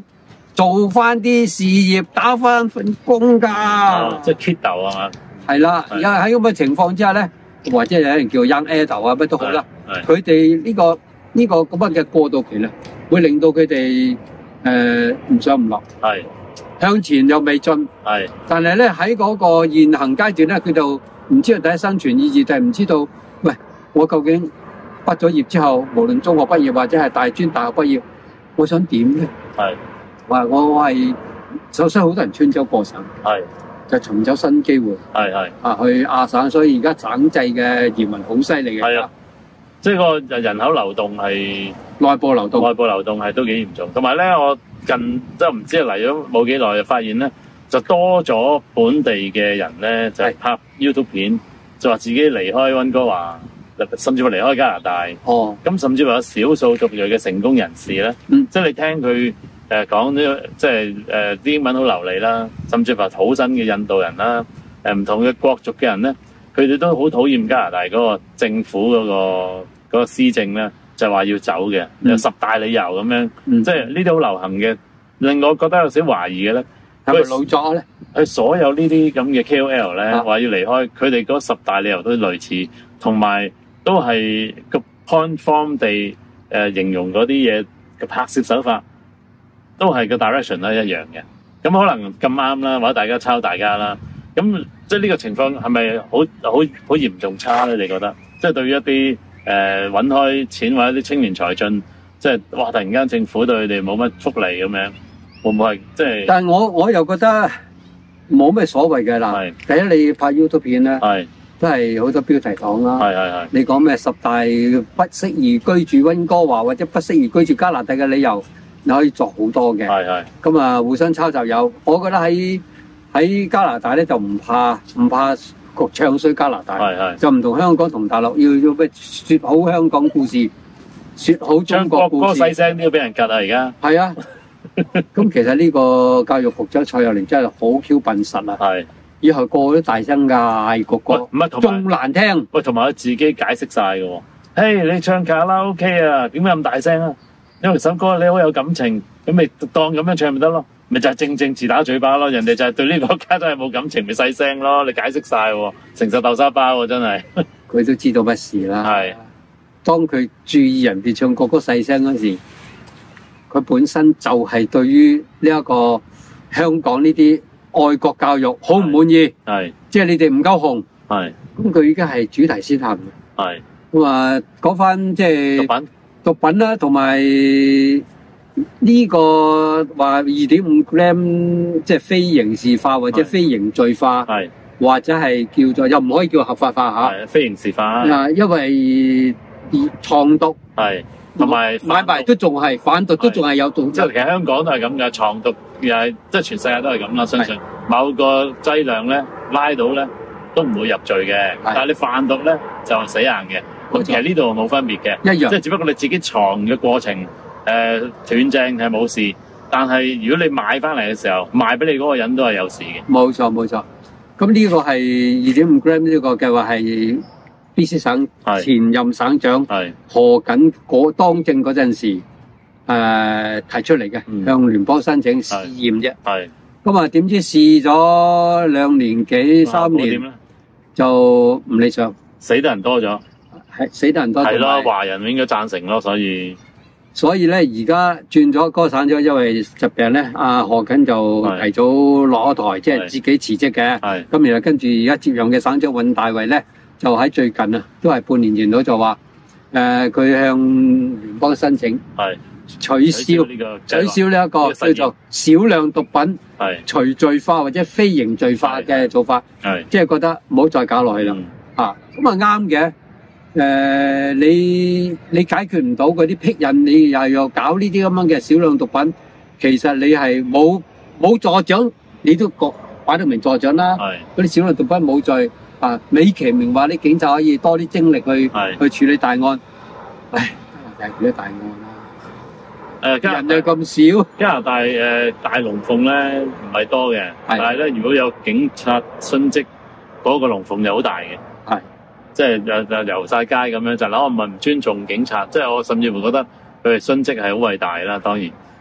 做翻啲事業，打翻份工㗎。 啊、即係 kid 豆啊嘛。 係啦，而家喺咁嘅情況之下咧，或者有人叫 young adult 啊，乜都好啦。佢哋呢個呢、這個咁樣嘅過渡期咧，會令到佢哋誒唔上唔落。係。向前又未進，係，但係咧喺嗰個現行階段咧，佢就唔知道第一生存意義，就係唔知道，喂，我究竟畢咗業之後，無論中學畢業或者係大專、大學畢業，我想點咧？係，話我我係首先好多人穿州過省，係，就尋找新機會，係係啊去亞省，所以而家省際嘅移民好犀利嘅，係啊，即係個人口流動係內部流動，內部流動係都幾嚴重，同埋咧我。近即係唔知嚟咗冇幾耐，就發現咧就多咗本地嘅人咧，就係拍 YouTube 片，就話自己離開溫哥華，甚至乎離開加拿大。哦，咁甚至乎有少數族裔嘅成功人士咧，嗯，即係你聽佢誒講呢，即係誒啲英文好流利啦，甚至乎土生嘅印度人啦，誒唔同嘅國族嘅人咧，佢哋都好討厭加拿大嗰個政府嗰個嗰個施政咧。就話要走嘅，有十大理由咁樣，嗯、即係呢啲好流行嘅，令我覺得有少懷疑嘅咧。係咪老作咧？佢所有呢啲咁嘅 K O L 咧，話、啊、要離開，佢哋嗰十大理由都類似，同埋都係個 point form 地誒、呃、形容嗰啲嘢嘅拍攝手法，都係個 direction 咧一樣嘅。咁可能咁啱啦，或者大家抄大家啦。咁即係呢個情況係咪好好好嚴重差咧？你覺得？即係對於一啲誒揾開錢或者啲青年才俊，即係哇！突然間政府對佢哋冇乜福利咁樣，會唔會係即係？但係我我又覺得冇咩所謂嘅啦。第一，你拍 YouTube 片咧，都係好多標題黨啦。係係係。你講咩十大不適宜居住溫哥華或者不適宜居住加拿大嘅理由，你可以作好多嘅。係係。咁啊，互相抄襲有，我覺得喺喺加拿大咧就唔怕唔怕。唱衰加拿大，係係就唔同香港同大陸要要咩説好香港故事，説好中國故事。唱國歌細聲都要俾人吉啊！而家係啊，咁其實呢個教育局長蔡若蓮真係好 Q 笨實啊！係以後個個都大聲嗌國歌，唔係仲難聽。喂，同埋佢自己解釋晒嘅喎。嘿，你唱卡拉 OK 啊？點解咁大聲啊？因為首歌你好有感情，咁咪當咁樣唱咪得咯。咪就係正正自打嘴巴咯，人哋就係對呢個國家都係冇感情，咪細聲咯。你解釋晒喎，誠實豆沙包喎，真係。佢都知道乜事啦。係。當佢注意人哋唱國歌細聲嗰時，佢本身就係對於呢一個香港呢啲愛國教育好唔滿意。係。即係你哋唔夠紅。係。咁佢已經係主題先行。係。咁啊，講翻即係毒品，毒品啦，同埋。呢個話二點五 gram 即係非刑事化或者非刑罪化，係或者係叫做又唔可以叫合法化吓，係非刑事化。嗱，因為藏毒係同埋買賣都仲係販毒都仲係有毒。即係其實香港都係咁嘅，藏毒又係即係全世界都係咁啦。相信某個劑量咧拉到咧都唔會入罪嘅，但係你販毒咧就死硬嘅。咁其實呢度冇分別嘅，一樣，即係只不過你自己藏嘅過程。誒、呃、斷正係冇事，但係如果你買翻嚟嘅時候賣俾你嗰個人都係有事嘅。冇錯冇錯，咁呢個係二點五 gram 呢個計劃係 B C 省前任省長何錦嗰當政嗰陣時誒、呃、提出嚟嘅、嗯，向聯邦申請試驗啫。係咁啊，點知試咗兩年幾三年就唔理想，死得人多咗，係死得人多係咯，華人應該贊成咯，所以。所以咧，而家轉咗歌省咗，因為疾病咧，阿何錦就提早落咗台，即係自己辭職嘅。係咁，然後跟住而家接任嘅省長尹大維咧，就喺最近啊，都係半年前到就話，誒、呃，佢向聯邦申請係取消呢、這個取消呢一個叫做少量毒品係除罪化或者非刑罪化嘅做法，係即係覺得唔好再搞落去啦。啊，咁啊啱嘅。誒、呃，你你解決唔到嗰啲癖癮，你又又搞呢啲咁樣嘅少量毒品，其實你係冇冇助長，你都覺擺得明助長啦。係嗰啲少量毒品冇罪啊，美其名話啲警察可以多啲精力去去處理大案。唉，加拿大處理大案啦。誒，人又咁少。加拿大誒、呃、大龍鳳咧唔係多嘅，但係咧如果有警察殉職，嗰、那個龍鳳就好大嘅。係。即係又又遊晒街咁樣，就嗱我唔係唔尊重警察，即係我甚至乎覺得佢哋殉職係好偉大啦。當然，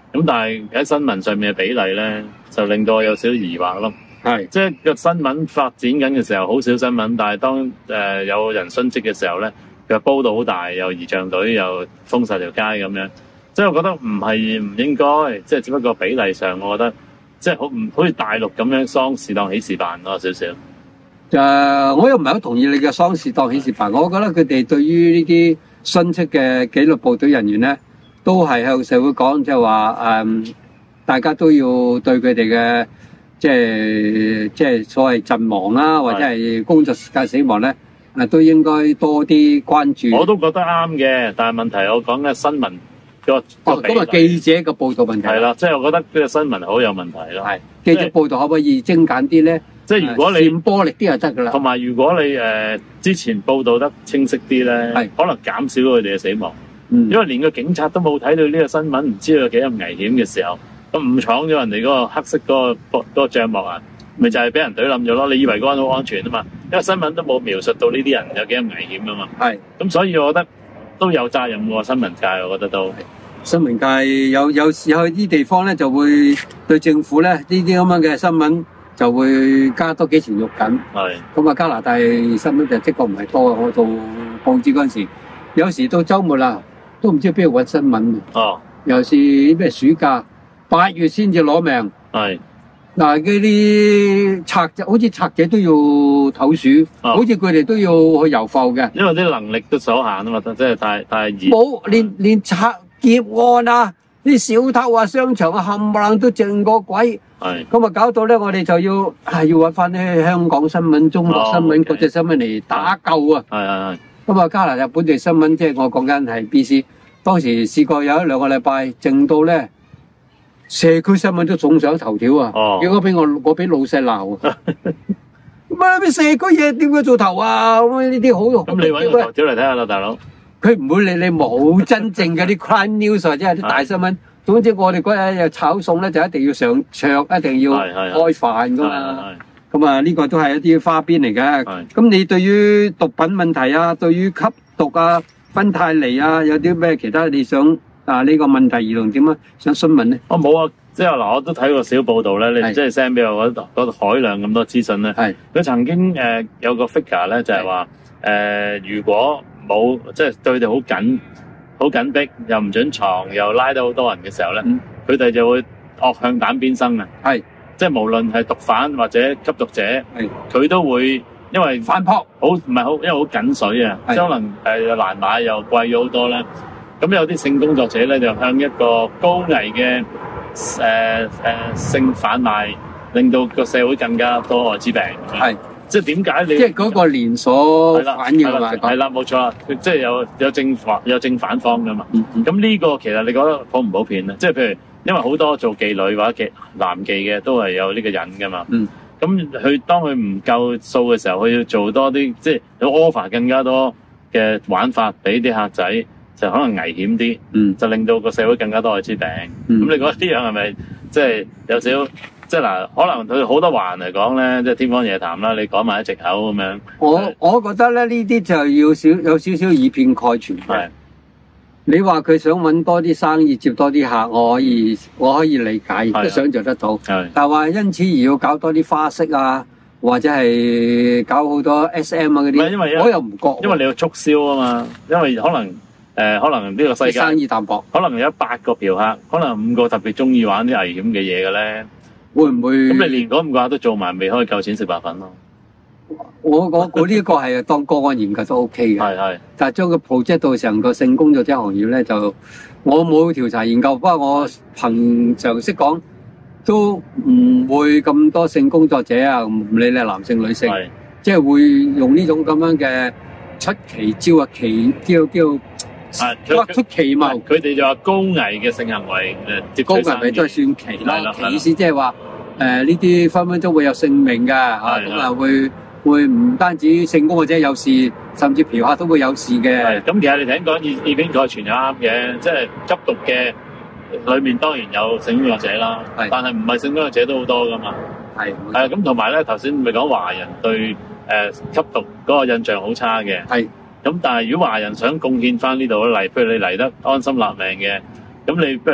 咁但係喺新聞上面嘅比例咧，就令到我有少少疑惑咯。 係， 即係個新聞發展緊嘅時候，好少新聞，但係當誒、呃、有人殉職嘅時候咧，佢煲到好大，又儀仗隊又封晒條街咁樣。即係我覺得唔係唔應該，即係只不過比例上，我覺得即係好唔好似大陸咁樣喪事當喜事辦咯少少。 誒、呃，我又唔係好同意你嘅喪事當喜事辦。我覺得佢哋對於呢啲殉職嘅紀律部隊人員咧，都係向社會講，即係話誒，大家都要對佢哋嘅。即係即係所謂陣亡啦，或者係工作時間死亡咧，啊都應該多啲關注。 我都覺得啱嘅，但係問題我講嘅新聞個哦，咁啊記者嘅報導問題係啦，即係我覺得呢個新聞好有問題咯。 係記者報導可唔可以精簡啲咧？ 即係如果你傳播力啲就得㗎啦。 同埋如果你誒、呃、之前報導得清晰啲咧，係可能減少佢哋嘅死亡。嗯，因為連個警察都冇睇到呢個新聞，唔知道有幾咁危險嘅時候。咁誤闖咗人哋嗰個黑色嗰、嗰個嗰、嗰個帳幕啊，咪就係俾人懟冧咗咯。你以為嗰個好安全啊嘛？因為新聞都冇描述到呢啲人有幾咁危險啊嘛。係，咁所以我覺得都有責任喎，新聞界我覺得都新聞界有有時候啲地方咧就會對政府咧呢啲咁樣嘅新聞就會加多幾錢肉緊。係，咁啊加拿大新聞就的確唔係多。我做報紙嗰陣時，有時到週末啦，都唔知邊度揾新聞。哦，尤其是咩暑假。八月先至攞命，係嗱，嗰啲賊仔好似賊仔都要唞暑，哦、好似佢哋都要去遊埠嘅， 因為啲能力都所限啊嘛，真係太太熱。 冇連連賊劫案啊，啲小偷啊，商場啊冚唪唥都靜過鬼，係咁啊，搞到咧我哋就要係要揾翻啲香港新聞、中國新聞、哦、國際新聞嚟打救啊！係係係。咁啊，加拿大本地新聞即係我講緊係 B C， 當時試過有一兩個禮拜靜到咧。社區新聞都總上頭條啊！哦、結果俾我我俾老細鬧啊！咁啊，啲社區嘢點解做頭啊？咁呢啲好咁你揾個頭條嚟睇下啦，大佬。 佢唔會理你冇真正嘅啲 crime news 或者係啲大新聞。總之我哋嗰日又炒餸咧，就一定要上桌，一定要開飯噶嘛。咁啊，呢個都係一啲花邊嚟嘅。咁你對於毒品問題啊，對於吸毒啊、芬太尼啊，有啲咩其他你想？啊！呢、這個問題兒童點啊？想詢問咧？我冇啊， 即係嗱，我都睇過小報道咧。你即係 send 俾我嗰嗰海量咁多資訊咧。係佢曾經誒、呃、有個 figure 咧，就係話誒，如果冇即係對佢哋好緊、好緊迫，又唔准藏，又拉到好多人嘅時候咧，佢哋、嗯、就會惡向膽邊生啊！係即係無論係毒販或者吸毒者，係佢都會因為反撲好唔係好，因為好緊水啊，即係可能誒又難買又貴咗好多咧。咁有啲性工作者咧，就向一個高危嘅誒誒性販賣，令到個社會更加多愛滋病。係，即係點解你？即係嗰個連鎖反應係咪？係啦，冇錯啦，即係有有正反有正反方噶嘛。咁呢、嗯嗯、個其實你覺得普唔普遍咧？即係譬如，因為好多做妓女或者妓男妓嘅都係有呢個癮噶嘛。嗯。咁佢當佢唔夠數嘅時候，佢要做多啲，即係有 offer 更加多嘅玩法俾啲客仔。就可能危險啲，嗯，就令到個社會更加多愛滋病。咁、嗯、你覺得呢樣係咪即係有少即係嗱？可能對好多華人嚟講咧，即係天方夜譚啦。你講埋啲藉口咁樣。我我覺得咧，呢啲就要少有少少以偏概全嘅。係你話佢想揾多啲生意，接多啲客，我可以我可以理解，都想像得到。係，但係話因此而要搞多啲花式啊，或者係搞好多 S M 啊嗰啲，因為我又唔覺，因為你要促銷啊嘛，因為可能。誒、呃，可能呢個世界生意淡薄，可能有一百個嫖客，可能五個特別中意玩啲危險嘅嘢嘅咧，會唔會？咁你連嗰五個都做埋，未可以夠錢食白粉咯？我我估呢個係當個案嚴格都 OK 嘅，係係。但係將佢 project 到成個性工作者行業咧，就我冇調查研究，不過我憑常識講，都唔會咁多性工作者啊，唔理你係男性女性，即係會用呢種咁樣嘅出奇招啊，奇叫叫。啊！挖出奇謀，佢哋就話高危嘅性行為誒，高危咪都係算奇啦。奇意思即係話誒呢啲分分鐘會有性命㗎嚇，咁啊會會唔單止性工或者有事，甚至嫖客都會有事嘅。咁其實你聽講以以偏概全就啱嘅，即係吸毒嘅裏面當然有性工作者啦，但係唔係性工作者都好多㗎嘛。係係咁，同埋咧頭先咪講華人對誒吸毒嗰個印象好差嘅。係。咁但係如果華人想貢獻翻呢度咧，嚟，譬如你嚟得安心立命嘅，咁你不如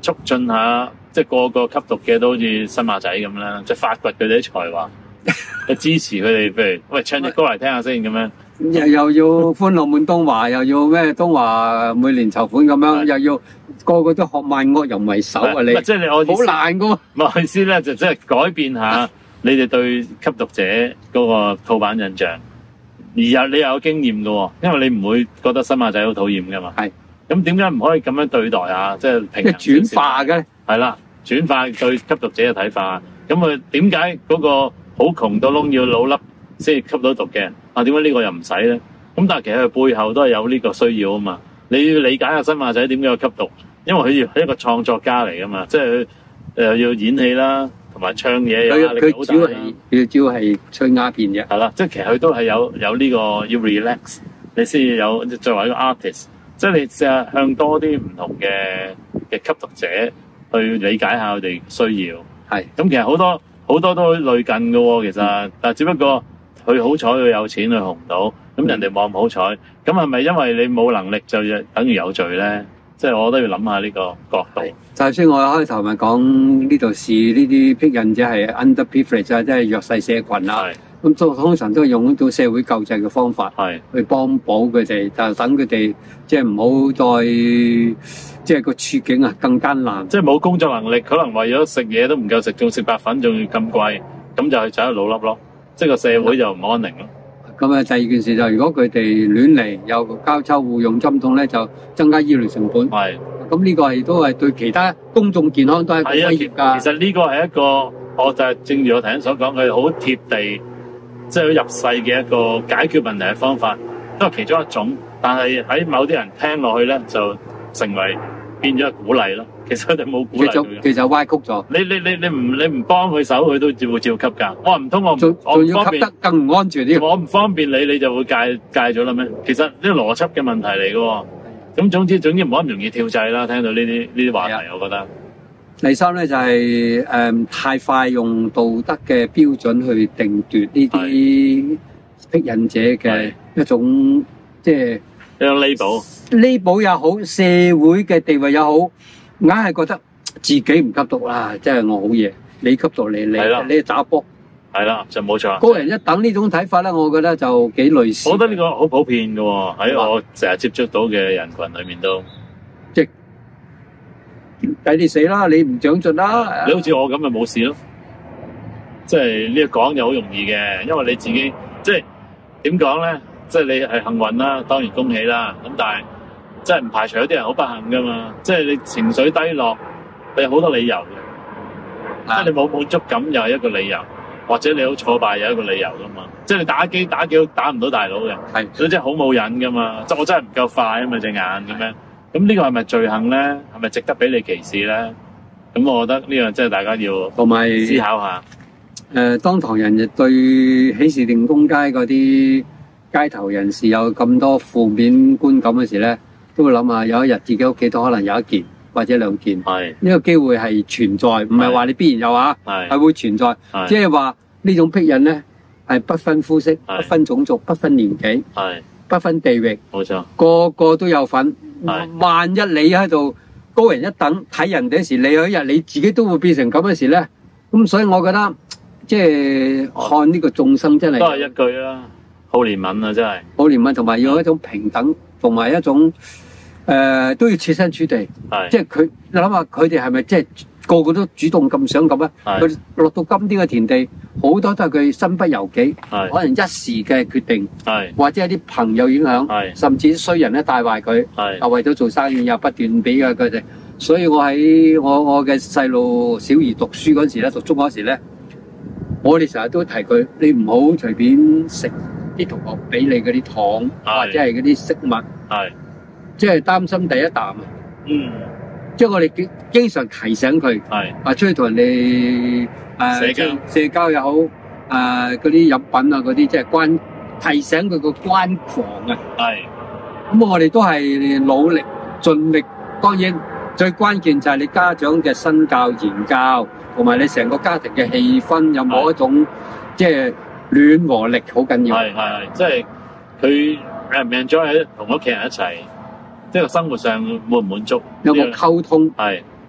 促進下，即係個個吸毒嘅都好似新馬仔咁啦，即係發掘佢哋啲才華，去支持佢哋，譬如喂唱隻歌嚟聽下先咁樣。 又又要歡樂滿東華，又要咩東華每年籌款咁樣，又要個個都學萬惡淫為首啊！你即係你我好難噶喎。 我意思咧就即係改變下你哋對吸毒者嗰個套版印象，而又你又有經驗噶喎，因為你唔會覺得新馬仔好討厭噶嘛。係。咁點解唔可以咁樣對待啊？即係平衡少少。轉化嘅。係啦，轉化對吸毒者嘅睇法。咁佢點解嗰個好窮到窿要老粒先吸到毒嘅？啊，點解呢個又唔使咧？咁但係其實佢背後都係有呢個需要啊嘛。你要理解下新馬仔點解要吸毒，因為佢係一個創作家嚟噶嘛，即係佢誒要演戲啦，同埋唱嘢有壓力好大啦。佢主要係吹鴉片啫。係啦，即係其實佢都係有有呢個要 relax， 你先有作為一個 artist， 即係你試下向多啲唔同嘅嘅吸毒者去理解下佢哋需要。係。咁其實好多好多都類近嘅喎，其實，嗯、但係只不過。佢好彩佢有錢去紅到，咁人哋冇咁好彩，咁係咪因為你冇能力就等於有罪咧？即係我都要諗下呢個角度。就算我開頭咪講呢度是呢啲癖癮者係 underprivileged 啊，即係弱勢社群啦。咁通通常都係用到社會救濟嘅方法，係去幫補佢哋，就等佢哋即係唔好再即係個處境啊更艱難。即係冇工作能力，可能為咗食嘢都唔夠食，仲食白粉，仲要咁貴，咁就係走去老粒咯。即係個社會就唔安寧咯。咁啊，第二件事就如果佢哋亂嚟又交抽互用針筒咧，就增加醫療成本。係。咁呢個係都係對其他公眾健康都係一個威脅㗎。其實呢個係一個，我就係正如我頭先所講，佢好貼地，即係好入世嘅一個解決問題嘅方法，都係其中一種。但係喺某啲人聽落去咧，就成為變咗鼓勵咯。其實佢哋冇鼓勵佢嘅，其實歪曲咗。你你你你唔你唔幫佢手，佢都照會照吸㗎。我話唔通我唔我唔方便，吸得更唔安全啲。我唔方便你，你就會戒戒咗啦咩？其實呢個邏輯嘅問題嚟嘅喎。咁總之總之唔好咁容易跳掣啦。聽到呢啲呢啲話題，我覺得。第三咧就係誒太快用道德嘅標準去定奪呢啲癖癮者嘅一種即係一種 label。label 又好，社會嘅地位又好。硬係覺得自己唔吸毒啦，即係我好嘢。你吸毒你你你打波，係啦就冇錯。高人一等呢種睇法咧，我覺得就幾類似。我覺得呢個好普遍嘅喎，喺我成日接觸到嘅人群裏面都，即係抵你死啦！你唔長進啦，你好似我咁咪冇事咯。即係呢個講就好容易嘅，因為你自己即係點講咧？即係你係幸運啦，當然恭喜啦。咁但係。即係唔排除有啲人好不幸噶嘛，即係你情緒低落，你有好多理由嘅，即係你冇滿足感又係一個理由，或者你好挫敗又係一個理由噶嘛，即係你打機打機都打唔到大佬嘅，係，所以真係好冇癮噶嘛，即係我真係唔夠快啊嘛隻眼咁樣，咁呢個係咪罪行咧？係咪值得俾你歧視咧？咁我覺得呢樣真係大家要同埋思考下。誒，當堂人亦對喜事定公街嗰啲街頭人士有咁多負面觀感嘅時咧，都會諗下，有一日自己屋企都可能有一件或者兩件，係呢個機會係存在，唔係話你必然有啊，係係會存在，即係話呢種癖癮咧係不分膚色、不分種族、不分年紀、係不分地域，冇錯，個個都有份。萬一你喺度高人一等睇人哋嗰時，你有一日你自己都會變成咁嘅時咧，咁所以我覺得即係看呢個眾生真係都係一句啦，好憐憫啊，真係好憐憫，同埋要一種平等，同埋一種。誒、呃、都要設身處地，即係佢你諗下，佢哋係咪即係個個都主動咁想咁啊？佢落到今天嘅田地，好多都係佢身不由己，可能一時嘅決定，或者係啲朋友影響，甚至衰人咧帶壞佢，又為咗做生意又不斷俾嘅佢哋。所以我喺我我嘅細路小兒讀書嗰時咧，讀中嗰時咧，我哋成日都提佢，你唔好隨便食啲同學俾你嗰啲糖，或者係嗰啲飾物。即係擔心第一啖啊！嗯，即係我哋經經常提醒佢，係啊，出去同人哋誒社交社交又好，誒嗰啲飲品啊嗰啲，即係關提醒佢個關狂啊！係，咁我哋都係努力盡力，當然最關鍵就係你家長嘅身教言教，同埋你成個家庭嘅氣氛有冇一種即係暖和力，好緊要。係係，即係佢 enjoy 喺同屋企人一齊。即係生活上滿唔滿足，有冇溝通？係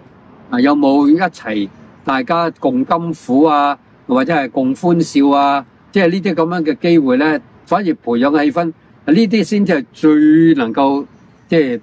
啊，有冇一齊大家共甘苦啊，或者係共歡笑啊？即係呢啲咁樣嘅機會咧，反而培養氣氛，呢啲先至係最能夠即係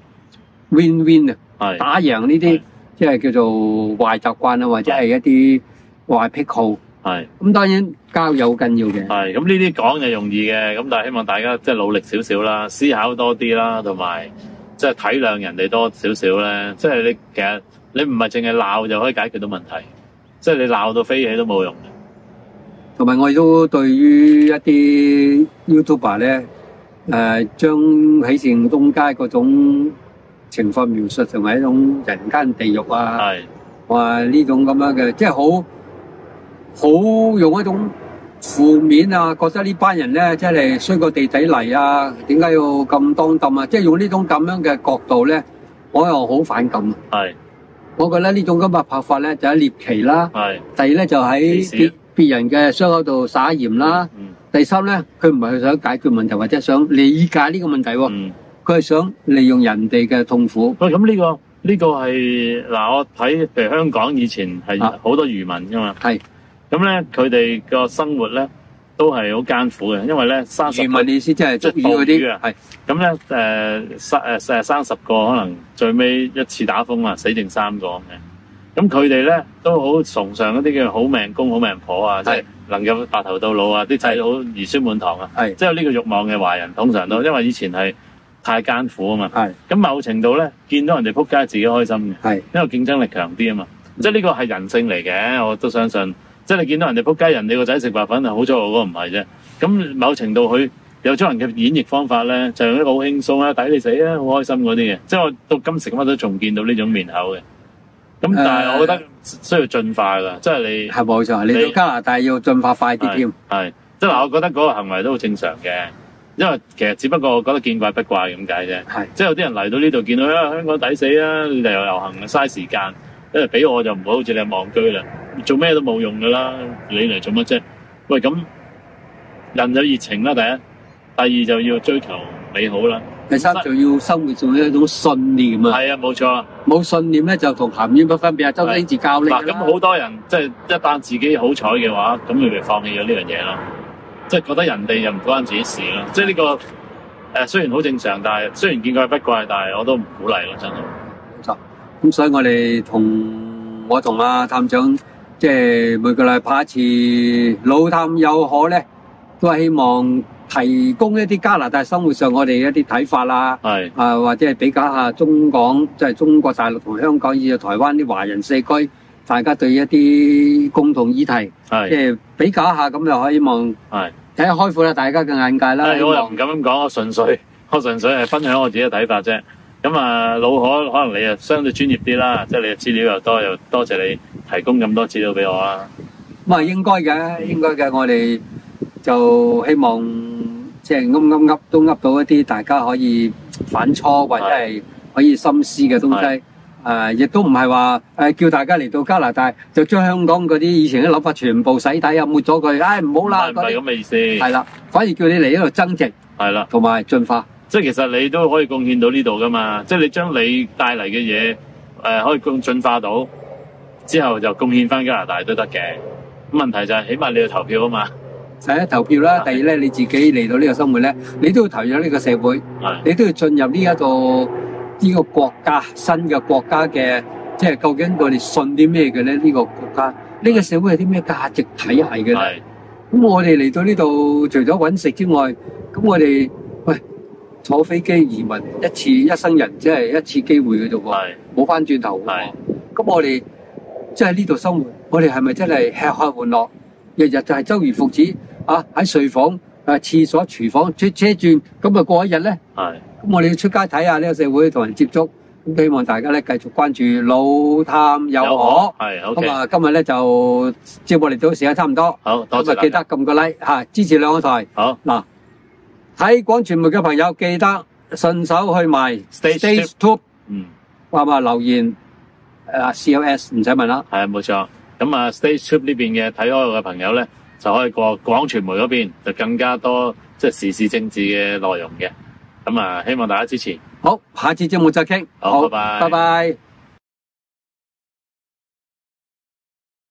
win win 啊， 係打贏呢啲即係叫做壞習慣啊，或者係一啲壞癖好。 係咁當然交友好緊要嘅。 係咁呢啲講就容易嘅，咁但係希望大家即係努力少少啦，思考多啲啦，同埋即係體諒人哋多少少咧。即係你其實你唔係淨係鬧就可以解決到問題，即係你鬧到飛起都冇用嘅。 同埋我亦都對於一啲 YouTuber 咧，誒將喜善東街嗰種情況描述成為一種人間地獄啊！ 係話呢種咁樣嘅，即係好好用一種負面啊，覺得呢班人咧真係衰過地底泥啊！點解要咁當冧啊？即係用呢種咁樣嘅角度咧，我又好反感。 係， 我覺得呢種咁嘅拍法咧就係獵奇啦。 係。 第二咧就喺別別人嘅傷口度撒鹽啦。 嗯。 第三咧，佢唔係想解決問題或者想理解呢個問題喎。 嗯。 佢係想利用人哋嘅痛苦。 喂，咁呢個呢個係嗱，我睇譬如香港以前係好多漁民噶嘛。 係。 咁咧，佢哋個生活咧都係好艱苦嘅，因為咧生十漁民意思即係捉魚嗰啲。係。 咁咧誒生誒誒生十個，可能最尾一次打風啊，死剩三個咁嘅。咁佢哋咧都好崇尚一啲叫好命公、好命婆啊，即係能夠白頭到老啊，啲仔好兒孫滿堂啊。係。即係有呢個慾望嘅華人，通常都因為以前係太艱苦啊嘛。係。咁某程度咧，見到人哋撲街，自己開心嘅。係。因為競爭力強啲啊嘛。即係呢個係人性嚟嘅，我都相信。即係你見到人哋撲街，人哋個仔食白粉係好彩我嗰個唔係啫。咁某程度佢有咗人嘅演繹方法咧，就用一個好輕鬆啊，抵你死啊，好開心嗰啲嘅。即係我到今時今日都仲見到呢種面口嘅。咁但係我覺得需要進化㗎，即係你係冇錯。你到加拿大要進化快啲添。係，即係嗱，我覺得嗰個行為都好正常嘅，因為其實只不過我覺得見怪不怪咁解啫。係，即係有啲人嚟到呢度見到啊香港抵死啊，你哋又遊行嘥時間。因為俾我就唔好好似你戇居啦，做咩都冇用噶啦，你嚟做乜啫？喂，咁人有熱情啦，第一，第二就要追求美好啦，第三就要生活上一種信念啊。係啊，冇錯。冇信念咧就同鹹魚不分別啊，周星馳教你啦。嗱，咁好多人即係一旦自己好彩嘅話，咁佢咪放棄咗呢樣嘢咯，即係覺得人哋又唔關自己事咯。即係呢個誒雖然好正常，但係雖然見怪不怪，但係我都唔鼓勵咯，真係。冇錯。咁所以我哋同我同阿探長，即係每個禮拜拍一次老探有可咧，都係希望提供一啲加拿大生活上我哋一啲睇法啦，係啊或者係比較下中港，即係中國大陸同香港以至台灣啲華人社區，大家對一啲共同議題，係即係比較下咁就可以望係睇下開闊啦大家嘅眼界啦。我又唔敢咁講，我純粹我純粹係分享我自己嘅睇法啫。咁啊，老可可能你啊相對專業啲啦，即係你嘅資料又多，又多謝你提供咁多資料俾我啦。咁啊，應該嘅，應該嘅，我哋就希望即係噏噏噏都噏到一啲大家可以反芻或者係可以深思嘅東西。誒，亦都唔係話誒叫大家嚟到加拿大就將香港嗰啲以前嘅諗法全部洗底啊，抹咗佢，唉唔好啦。唔係咁嘅意思。係啦，反而叫你嚟呢度增值。係啦，同埋進化。即係其實你都可以貢獻到呢度噶嘛，即係你將你帶嚟嘅嘢誒可以貢進化到之後就貢獻翻加拿大都得嘅。咁問題就係起碼你要投票啊嘛。第一投票啦，第二咧你自己嚟到呢個生活咧，你都要投入呢個社會，你都要進入呢一個呢個國家新嘅國家嘅，即係究竟我哋信啲咩嘅咧？呢個國家呢個社會有啲咩價值體系嘅咧？咁我哋嚟到呢度除咗揾食之外，咁我哋喂。坐飛機移民一次一生人，只係一次機會嘅啫喎，冇翻轉頭喎。咁我哋即係呢度生活，我哋係咪真係吃喝玩樂，日日就係周而復始啊？喺睡房、誒廁所、廚房出車轉，咁啊過一日咧。係。咁我哋要出街睇下呢個社會，同人接觸。咁希望大家咧繼續關注老探有可。係。OK。咁啊，今日咧就節目嚟到時間差唔多。好，多謝。咁啊，記得撳個 like 嚇，支持兩個台。好。嗱。睇廣傳媒嘅朋友記得順手去埋 Stage Two， 嗯，話話留言誒 C L S 唔使問啦，係啊冇錯。咁啊 Stage Two 呢邊嘅睇開我嘅朋友咧，就可以過廣傳媒嗰邊，就更加多即係時事政治嘅內容嘅。咁啊，希望大家支持。好，下次節目再傾。好，拜拜。拜拜。